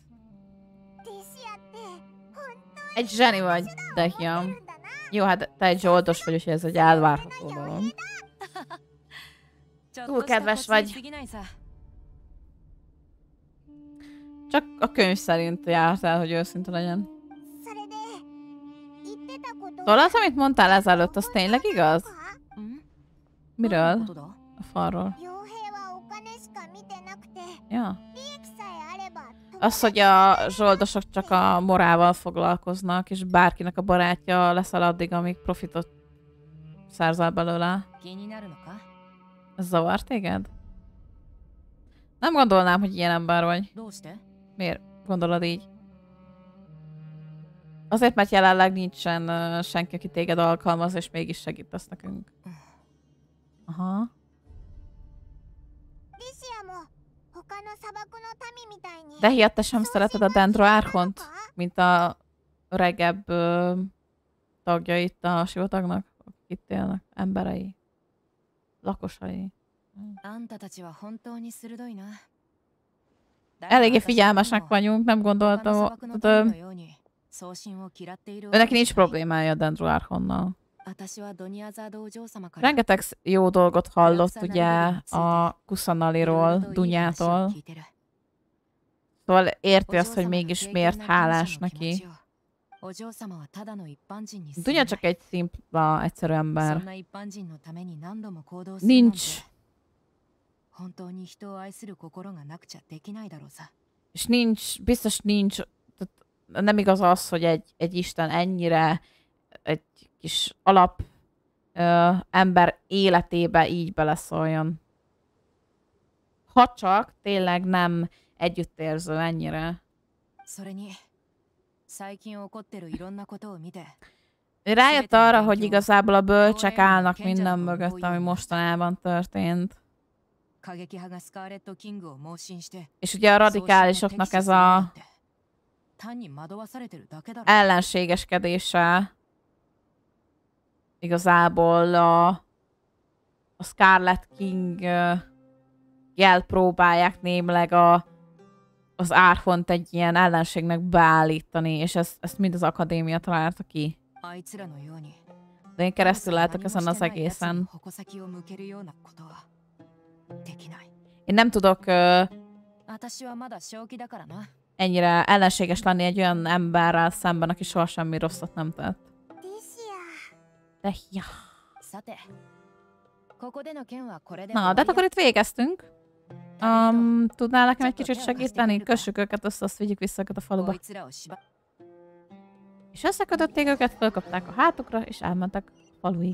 Egy zseni vagy, Dehia. Jó, hát te egy zsoldos vagy, úgyhogy ez egy elvárható dolog. Túl kedves vagy. Csak a könyv szerint járt el, hogy őszinte legyen. Szóval az, amit mondtál ezelőtt, az tényleg igaz? Miről? A falról. Ja. Az, hogy a zsoldosok csak a morával foglalkoznak, és bárkinek a barátja leszel addig, amíg profitot szerzel belőle. Ez zavar téged? Nem gondolnám, hogy ilyen ember vagy. Miért gondolod így? Azért, mert jelenleg nincsen uh, senki, aki téged alkalmaz, és mégis segítesz nekünk. Aha. De hiát, te sem szereted a Dendroárchont, mint a öregebb uh, tagja itt a sivatagnak, akik itt élnek, emberei, lakosai. Eléggé figyelmesek vagyunk, nem gondoltam, hogy őnek nincs problémája a Dendroárchonnal. Rengeteg jó dolgot hallott ugye a Kusanaliról, Dunyától. Szóval érti azt, hogy mégis miért hálás neki. Dunya csak egy szimpla, egyszerű ember. Nincs. És nincs, biztos nincs, nem igaz az, hogy egy, egy Isten ennyire egy kis alap ö, ember életébe így beleszóljon. Ha csak tényleg nem együttérző ennyire. Rájött arra, hogy igazából a bölcsek állnak minden mögött, ami mostanában történt. És ugye a radikálisoknak ez a ellenségeskedése igazából a, a Scarlet King kell próbálják némleg a, az árfont egy ilyen ellenségnek beállítani, és ezt, ezt mind az akadémia találta ki. De én keresztül látok ezen az egészen. Én nem tudok uh, ennyire ellenséges lenni egy olyan emberrel szemben, aki soha semmi rosszat nem tett. De ja. Na, de hát akkor itt végeztünk. Um, tudnál nekem egy kicsit segíteni? Kössük őket össze, azt vigyük vissza őket a faluba. És összekötötték őket, fölkapták a hátukra, és elmentek a faluig.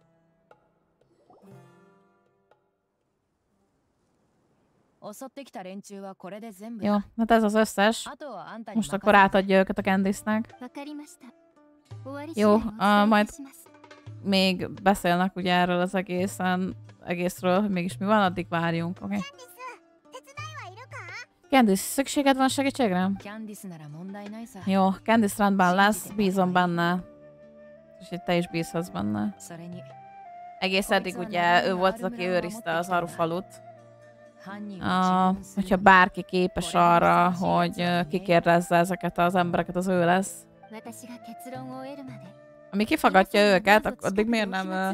Jó, hát ez az összes. Most akkor átadja őket a Candice-nek. Jó, uh, majd még beszélnek ugye erről az egészen, egészről, hogy mégis mi van, addig várjunk, oké? Okay? Candice, szükséged van segítségre? Jó, Candice rendben lesz, bízom benne. És itt te is bízhatsz benne. Egész eddig ugye ő volt az, aki őrizte az Arufalut. Uh, hogyha bárki képes arra, hogy kikérdezze ezeket az embereket, az ő lesz. Ami kifagadja őket, akkor addig miért nem uh,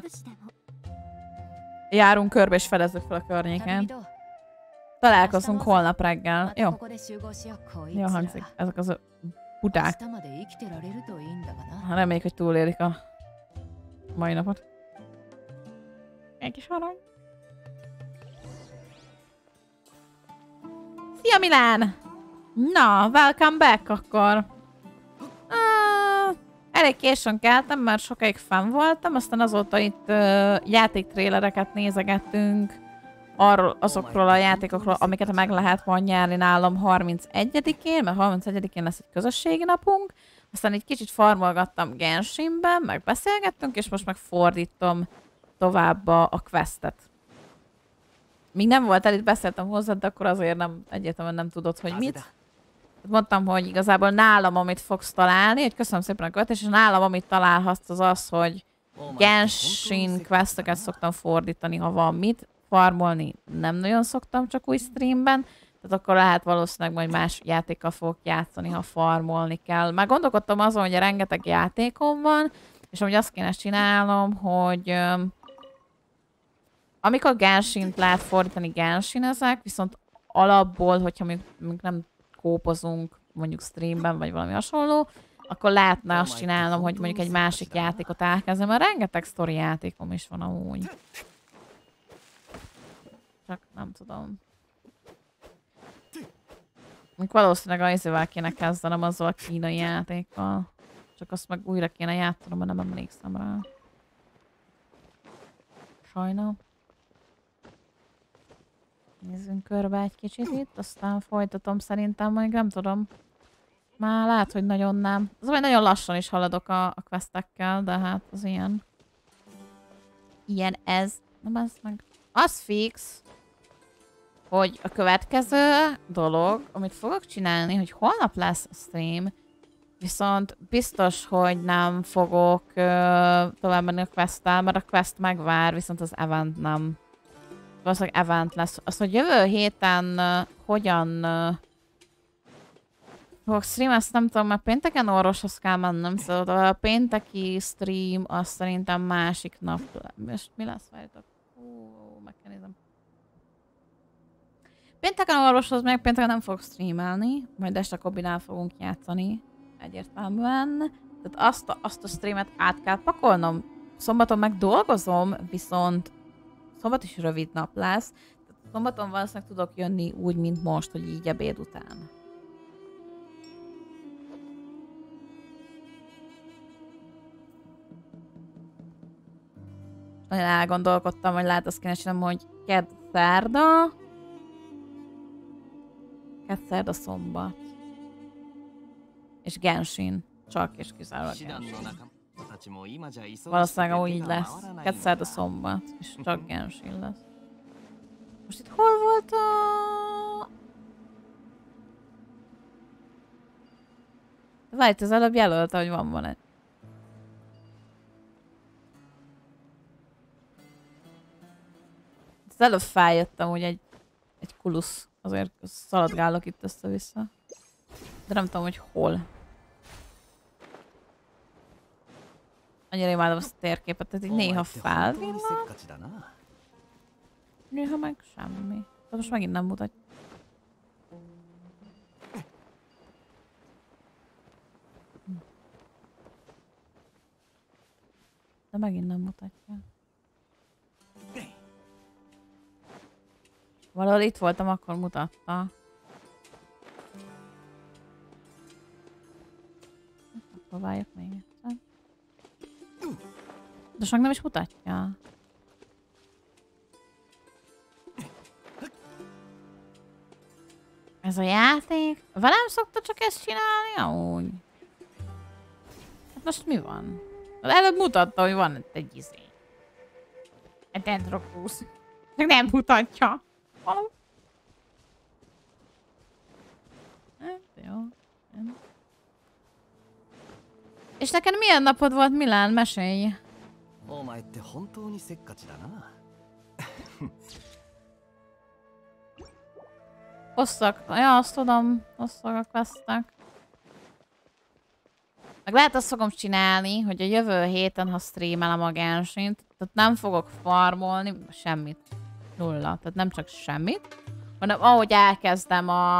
járunk körbe és fedezzük fel a környéken. Találkozunk holnap reggel. Jó. Jó hangzik. Ezek az budák. Reméljük, hogy túlélik a mai napot. Egy kis arany. Szia Milán! Na, welcome back akkor. Uh, elég későn keltem, mert sokáig fenn voltam, aztán azóta itt uh, játéktrélereket nézegettünk. Arról, azokról a játékokról, amiket meg lehet majd nyerni nálam harmincegyedikén, mert harmincegyedikén lesz egy közösségi napunk. Aztán egy kicsit farmolgattam Genshinben, meg beszélgettünk, és most meg fordítom tovább a questet. Még nem volt el, itt beszéltem hozzá, de akkor azért nem, egyértelműen nem tudod, hogy mit. Mondtam, hogy igazából nálam, amit fogsz találni, hogy köszönöm szépen a követést, és nálam, amit találhatsz, az az, hogy Genshin questeket szoktam fordítani, ha van mit. Farmolni nem nagyon szoktam, csak új streamben, tehát akkor lehet valószínűleg majd más játékkal fogok játszani, ha farmolni kell. Már gondolkodtam azon, hogy rengeteg játékom van, és amúgy azt kéne csinálnom, hogy um, amikor Genshint lehet fordítani, Genshin-ezek, viszont alapból, hogyha még, még nem kópozunk mondjuk streamben, vagy valami hasonló, akkor lehetne azt csinálnom, hogy mondjuk egy másik játékot elkezdem, mert rengeteg sztori játékom is van amúgy. Csak nem tudom. Még valószínűleg azért kéne kezdenem azzal a kínai játékkal. Csak azt meg újra kéne játszanom, mert nem emlékszem rá. Sajnál. Nézzünk körbe egy kicsit itt, aztán folytatom szerintem, majd nem tudom. Már lehet, hogy nagyon nem. Az vagy nagyon lassan is haladok a, a questekkel, de hát az ilyen. Ilyen ez. Nem ez meg. Az fix, hogy a következő dolog, amit fogok csinálni, hogy holnap lesz a stream, viszont biztos, hogy nem fogok uh, tovább menni a quest-tel, mert a quest megvár, viszont az event nem. Valószínűleg event lesz. Az, hogy jövő héten uh, hogyan uh, fogok stream, ezt nem tudom, mert pénteken orvoshoz kell mennem, szóval a pénteki stream az szerintem másik nap. Most mi lesz? Várjátok. Ó, meg kell nézem. Pénteken orvoshoz meg pénteken nem fogok streamelni, majd este Kobinál fogunk játszani egyértelműen. Tehát azt a, azt a streamet át kell pakolnom. Szombaton meg dolgozom, viszont szombat is rövid nap lesz. Tehát szombaton valószínűleg tudok jönni úgy, mint most, hogy így ebéd után. Nagyon elgondolkodtam, hogy lehet azt kéne csinálnom, hogy kedd szerda, kedd szerda szombat. És Genshin. Csak és kizárólag Genshin. Valószínűleg úgy lesz. Kedd szerda szombat. És csak Genshin lesz. Most itt hol volt a... Várj, az előbb jelölte, hogy van van egy. Az előbb feljöttem, hogy egy egy kulusz. Azért szaladgálok itt össze-vissza. De nem tudom, hogy hol. Annyira imádom azt a térképet, tehát így néha felvillan. Néha meg semmi. De most megint nem mutatja. De megint nem mutatja. Valahol itt voltam, akkor mutatta. Próbáljuk még egyszer. De csak nem is mutatja. Ez a játék? Velem szokta csak ezt csinálni? Amúgy. Hát most mi van? Előbb mutatta, hogy van itt egy izé. Egy dendrokusz. Csak nem mutatja. Valami. Hát jó. Nem. És neked milyen napod volt, Milán? Mesélj. Hosszak. Ja, azt tudom. Hosszak a questek. Meg lehet azt fogom csinálni, hogy a jövő héten, ha streamelem a Genshint, tehát nem fogok farmolni semmit. Nulla. Tehát nem csak semmit, hanem ahogy elkezdem a...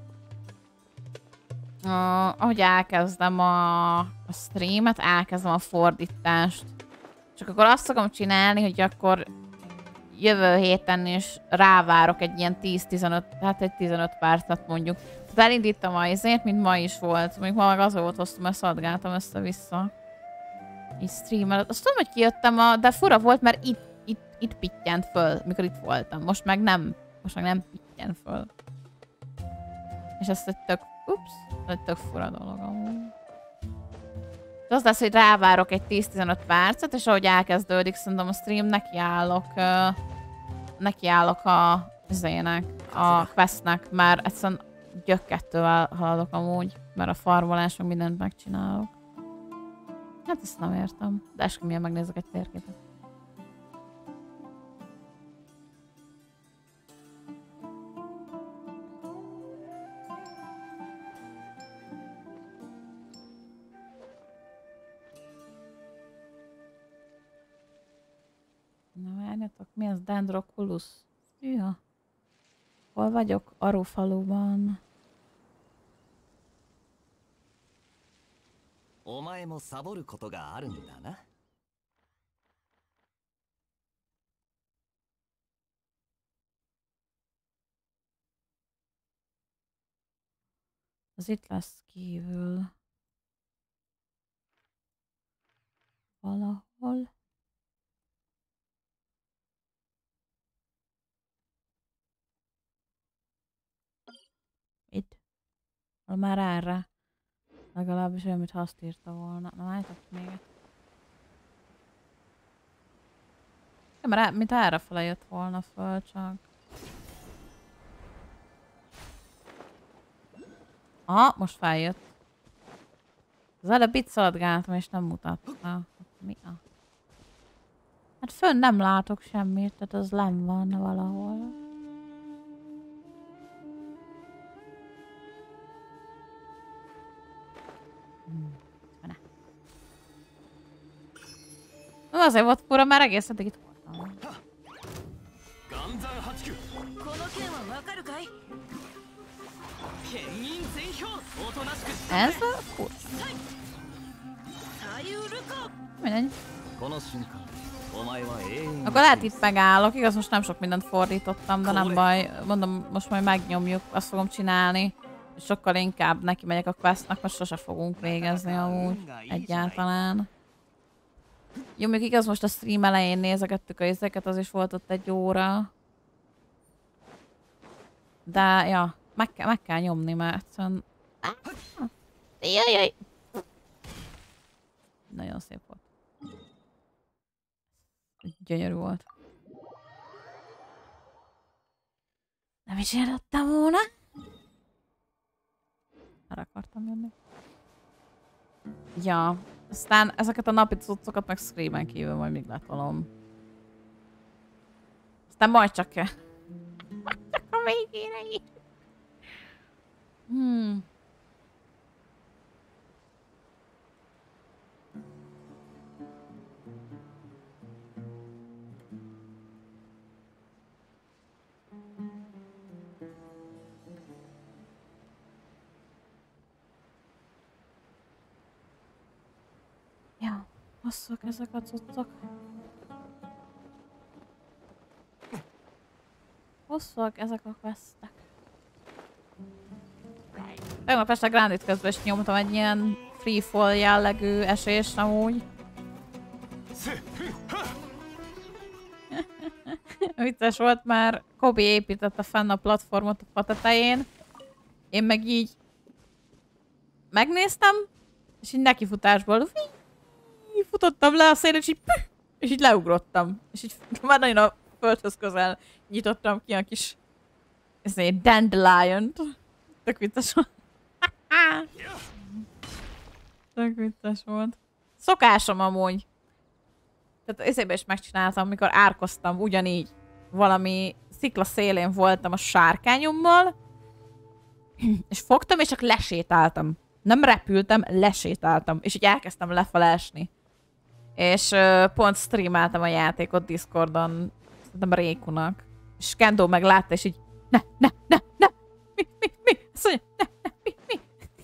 a ahogy elkezdem a, a streamet, elkezdem a fordítást. Csak akkor azt fogom csinálni, hogy akkor jövő héten is rávárok egy ilyen tíz-tizenöt, hát egy tizenöt percet mondjuk. Tehát elindítom a izét, mint ma is volt. Mondjuk ma meg az volt hoztam, mert szaladgáltam össze-vissza. Így streamel. Azt tudom, hogy kijöttem, a, de fura volt, mert itt, itt, itt pittyent föl, mikor itt voltam. Most meg nem, most meg nem pittyen föl. És ezt egy tök, ups, egy tök fura dolog amúgy. Az lesz, hogy rávárok egy tíz-tizenöt percet, és ahogy elkezdődik, szerintem a stream, nekiállok, uh, nekiállok a zének, a questnek, mert egyszerűen gyökkettővel haladok amúgy, mert a farmolás, meg mindent megcsinálok. Hát ezt nem értem, de eskümilyen megnézek egy térképet. Na várjatok, mi az Dendroculus? Hűha. Hol vagyok? Arufaluban. お前もサボることがあるんだな。 Az itt lesz kívül. Valahol. Itt. Már erre. Legalábbis olyan, mintha azt írta volna. Na, állítok még egy. Ja, mert mint erre fele jött volna föl, csak. Aha, most feljött. Az előbb itt szaladgáltam, és nem mutatta. Mi a? Hát fönn nem látok semmit, tehát az lenn van valahol. Na, azért volt fura, mert egész eddig itt voltam. Ez a kurz. Mindegy. Akkor lehet itt megállok. Igaz, most nem sok mindent fordítottam, de nem baj. Mondom, most majd megnyomjuk, azt fogom csinálni. És sokkal inkább neki megyek a questnak, most sose fogunk végezni amúgy. Egyáltalán. Jó, még igaz, most a stream elején nézegettük a izéket, az is volt ott egy óra. De, ja, meg, ke meg kell nyomni, mert egyszerűen... Jajjaj! Nagyon szép volt. Gyönyörű volt. Nem is értettem volna. Erre akartam jönni. Ja, aztán ezeket a napi cuccokat meg streamen kívül majd még letolom. Aztán majd csak, majd csak a végére is. Hmm. Ja, hosszúak ezek a cuccok. Hosszúak ezek a questek. Tegnap este Grandit közben is nyomtam egy ilyen freefall jellegű esést amúgy. Vicces volt, már Kobi építette fenn a platformot a fa tetején. Én meg így megnéztem, és így nekifutásból futottam le a szélre, és így, és így leugrottam. És így már nagyon a földhöz közel nyitottam ki a kis ezért dandelion-t. Tök vicces volt. Tök vicces volt. Szokásom amúgy. Tehát eszébe is megcsináltam, amikor árkoztam ugyanígy. Valami szikla szélén voltam a sárkányommal, és fogtam, és csak lesétáltam. Nem repültem, lesétáltam. És így elkezdtem lefele esni. És uh, pont streameltem a játékot Discordon, szerintem Rékunak. És Kendo meg látta, és így ne, ne, ne, ne, mi, mi, mi, azt mondja, ne, ne, mi, mi.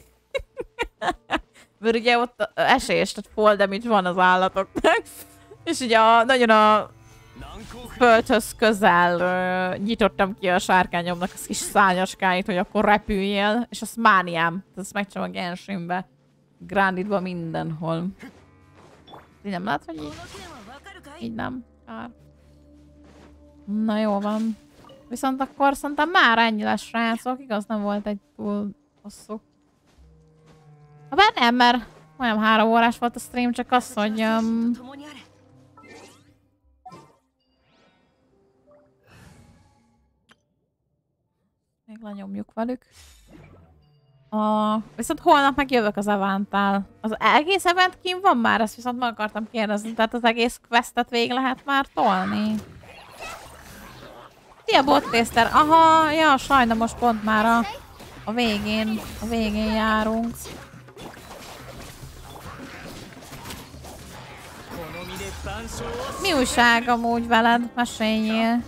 Mert ugye ott esés, tehát fall damage van az állatoknak. És ugye a, nagyon a földhöz közel uh, nyitottam ki a sárkányomnak az kis szányaskáit, hogy akkor repüljél. És azt mániám. Tehát ezt megcsinálom a Genshinbe, Granditba, mindenhol. Így nem lát, hogy így? Így nem. Kár. Na jó van. Viszont akkor szerintem már ennyi lesz, srácok. Igaz, nem volt egy túl hosszú. Bár nem, mert olyan három órás volt a stream, csak az, hogy... Um, még lenyomjuk velük. Uh, viszont holnap meg jövök az eventtel. Az egész event kim van már? Ezt viszont meg akartam kérdezni. Tehát az egész questet végig lehet már tolni. Szia bottészter! Aha, ja, sajna most pont már a, a végén, a végén járunk. Mi újság amúgy veled? Meséljél.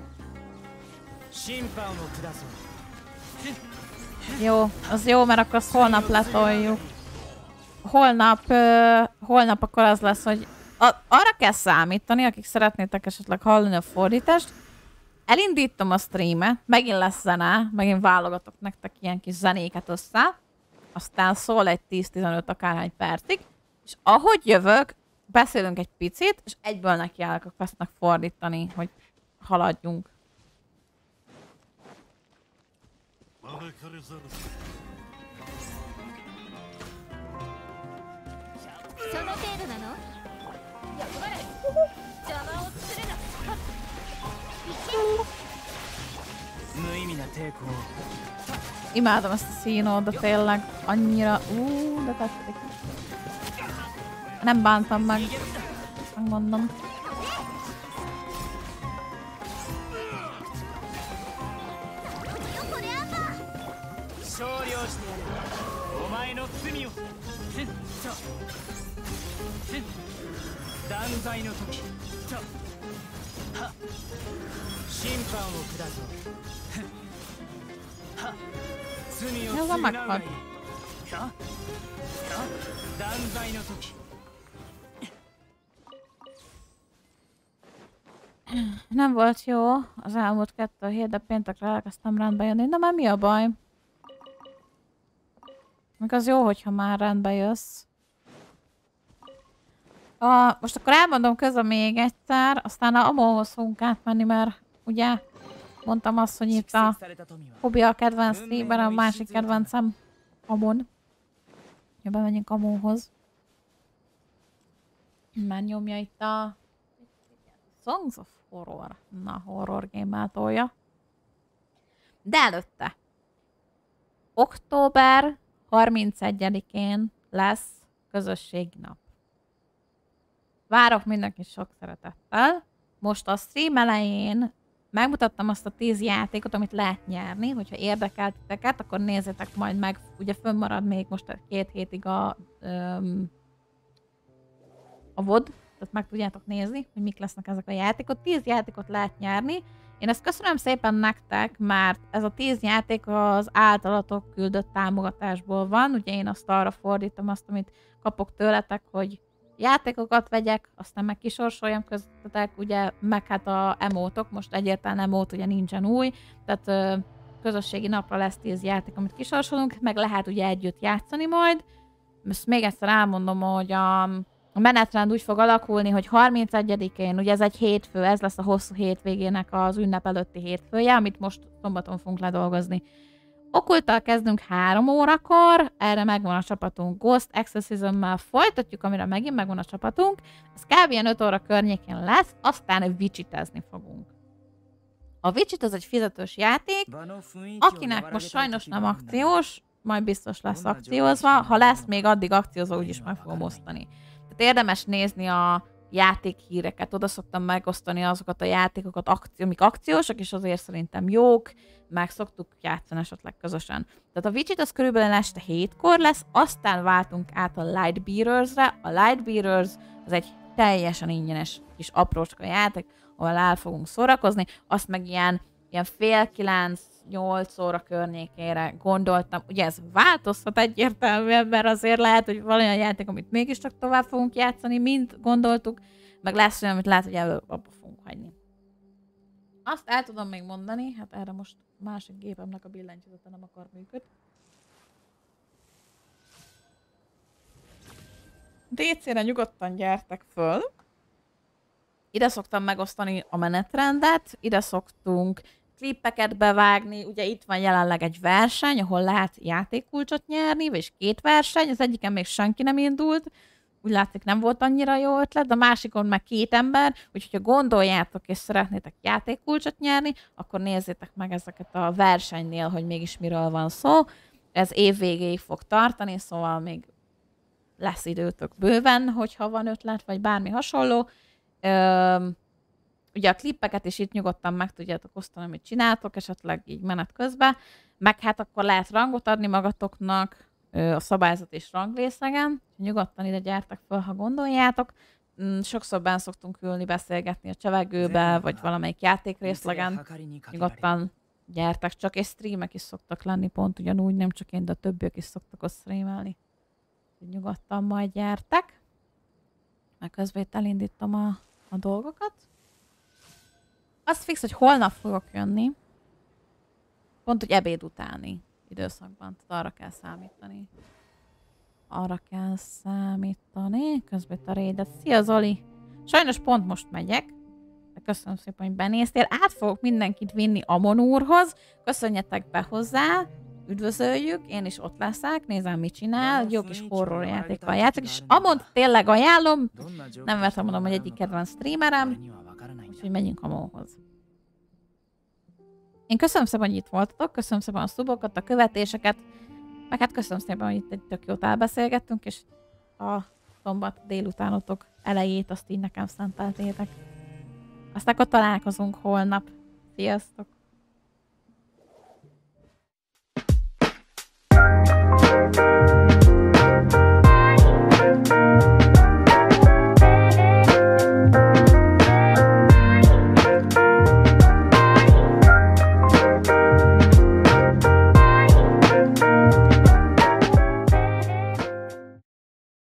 Jó, az jó, mert akkor azt holnap letoljuk. Holnap, uh, holnap akkor az lesz, hogy a, arra kell számítani, akik szeretnétek esetleg hallani a fordítást. Elindítom a streamet, megint lesz zene, megint válogatok nektek ilyen kis zenéket össze. Aztán szól egy tíz-tizenöt akárhány percig. És ahogy jövök, beszélünk egy picit, és egyből nekiállok a questnek fordítani, hogy haladjunk. Imádom ezt a színót, de tényleg annyira... Ú, de tetszik. Nem bántam meg. Megmondom. Ez a meghalt. Nem volt jó az elmúlt kettő hét, de péntekre elkezdtem rendbe jönni. Na már mi a baj? Meg az jó, hogyha már rendbe jössz. A, most akkor elmondom közben még egyszer, aztán a Amóhoz fogunk átmenni, mert ugye mondtam azt, hogy itt a Kobi a kedvenc streamer, a másik kedvencem Amon. Ja, bemegyünk Amóhoz. Már nyomja itt a Songs of Horror. Na, horror game tolja. De előtte. október harmincegyedikén lesz közösségi nap. Várok mindenkit sok szeretettel. Most a stream elején megmutattam azt a tíz játékot, amit lehet nyerni, hogyha érdekel titeket, akkor nézzétek majd meg, ugye fönnmarad még most két hétig a, öm, a vod, tehát meg tudjátok nézni, hogy mik lesznek ezek a játékok. tíz játékot lehet nyerni. Én ezt köszönöm szépen nektek, mert ez a tíz játék az általatok küldött támogatásból van. Ugye én azt arra fordítom, azt, amit kapok tőletek, hogy játékokat vegyek, aztán meg kisorsoljam köztetek, ugye, meg hát a emótok, most egyértelműen emót ugye nincsen új, tehát ö, közösségi napra lesz tíz játék, amit kisorsolunk, meg lehet ugye együtt játszani majd. Most még egyszer elmondom, hogy a, a menetrend úgy fog alakulni, hogy harmincegyedikén, ugye ez egy hétfő, ez lesz a hosszú hétvégének az ünnep előtti hétfője, amit most szombaton fogunk ledolgozni. Okkulttal kezdünk három órakor, erre megvan a csapatunk, Ghost Exorcism-mel folytatjuk, amire megint megvan a csapatunk, ez kb. Ilyen öt óra környékén lesz, aztán Witchitezni fogunk. A Witchit az egy fizetős játék, akinek most sajnos nem akciós, majd biztos lesz akciózva, ha lesz még addig akciózva, úgyis meg fogom osztani. Tehát érdemes nézni a játékhíreket, oda szoktam megosztani azokat a játékokat, akció, amik akciósak, és azért szerintem jók, meg szoktuk játszani esetleg közösen. Tehát a Witchit az körülbelül este hétkor lesz, aztán váltunk át a Lightbearers-re. A Lightbearers az egy teljesen ingyenes kis aprócska játék, ahol el fogunk szórakozni, azt meg ilyen, ilyen fél kilenc, nyolc óra környékére gondoltam. Ugye ez változhat egyértelműen, mert azért lehet, hogy valami játék, amit mégiscsak tovább fogunk játszani, mint gondoltuk, meg lesz olyan, amit lehet, hogy előbb abba fogunk hagyni. Azt el tudom még mondani, hát erre most másik gépemnek a billentyűzete nem akar működni. dé cére nyugodtan gyertek föl. Ide szoktam megosztani a menetrendet, ide szoktunk klippeket bevágni, ugye itt van jelenleg egy verseny, ahol lehet játékkulcsot nyerni, vagyis két verseny, az egyiken még senki nem indult, úgy látszik nem volt annyira jó ötlet, de a másikon meg két ember, úgyhogy ha gondoljátok és szeretnétek játékkulcsot nyerni, akkor nézzétek meg ezeket a versenynél, hogy mégis miről van szó. Ez év végéig fog tartani, szóval még lesz időtök bőven, hogyha van ötlet, vagy bármi hasonló. Üm, ugye a klippeket is itt nyugodtan meg tudjátok osztani, amit csináltok, esetleg így menet közben, meg hát akkor lehet rangot adni magatoknak a szabályzat és rangrészegen. Nyugodtan ide gyertek fel, ha gondoljátok. Sokszor benn szoktunk ülni, beszélgetni a csevegőbe, vagy valamelyik játékrészlegen. Nyugodtan gyertek csak, és streamek is szoktak lenni pont ugyanúgy, nem csak én, de a többiek is szoktak ott streamelni. Nyugodtan majd gyertek. Meg közben itt elindítom a, a dolgokat. Az fix, hogy holnap fogok jönni. Pont, hogy ebéd utáni időszakban. Tehát arra kell számítani. Arra kell számítani. Közben itt a raidet. Szia Zoli! Sajnos pont most megyek. De köszönöm szépen, hogy benéztél. Át fogok mindenkit vinni Amon úrhoz. Köszönjetek be hozzá. Üdvözöljük. Én is ott leszek. Nézem, mit csinál. Jó kis horror játékkal játszik. És Amont tényleg ajánlom. Nem vettem mondom, hogy egyik kedvenc streamerem. Úgyhogy megyünk Amonhoz. Én köszönöm szépen, hogy itt voltatok, köszönöm szépen a szubokat, a követéseket, meg hát köszönöm szépen, hogy itt egy tök jót elbeszélgettünk, és a szombat délutánotok elejét azt így nekem szenteltétek. Aztán akkor találkozunk holnap. Sziasztok!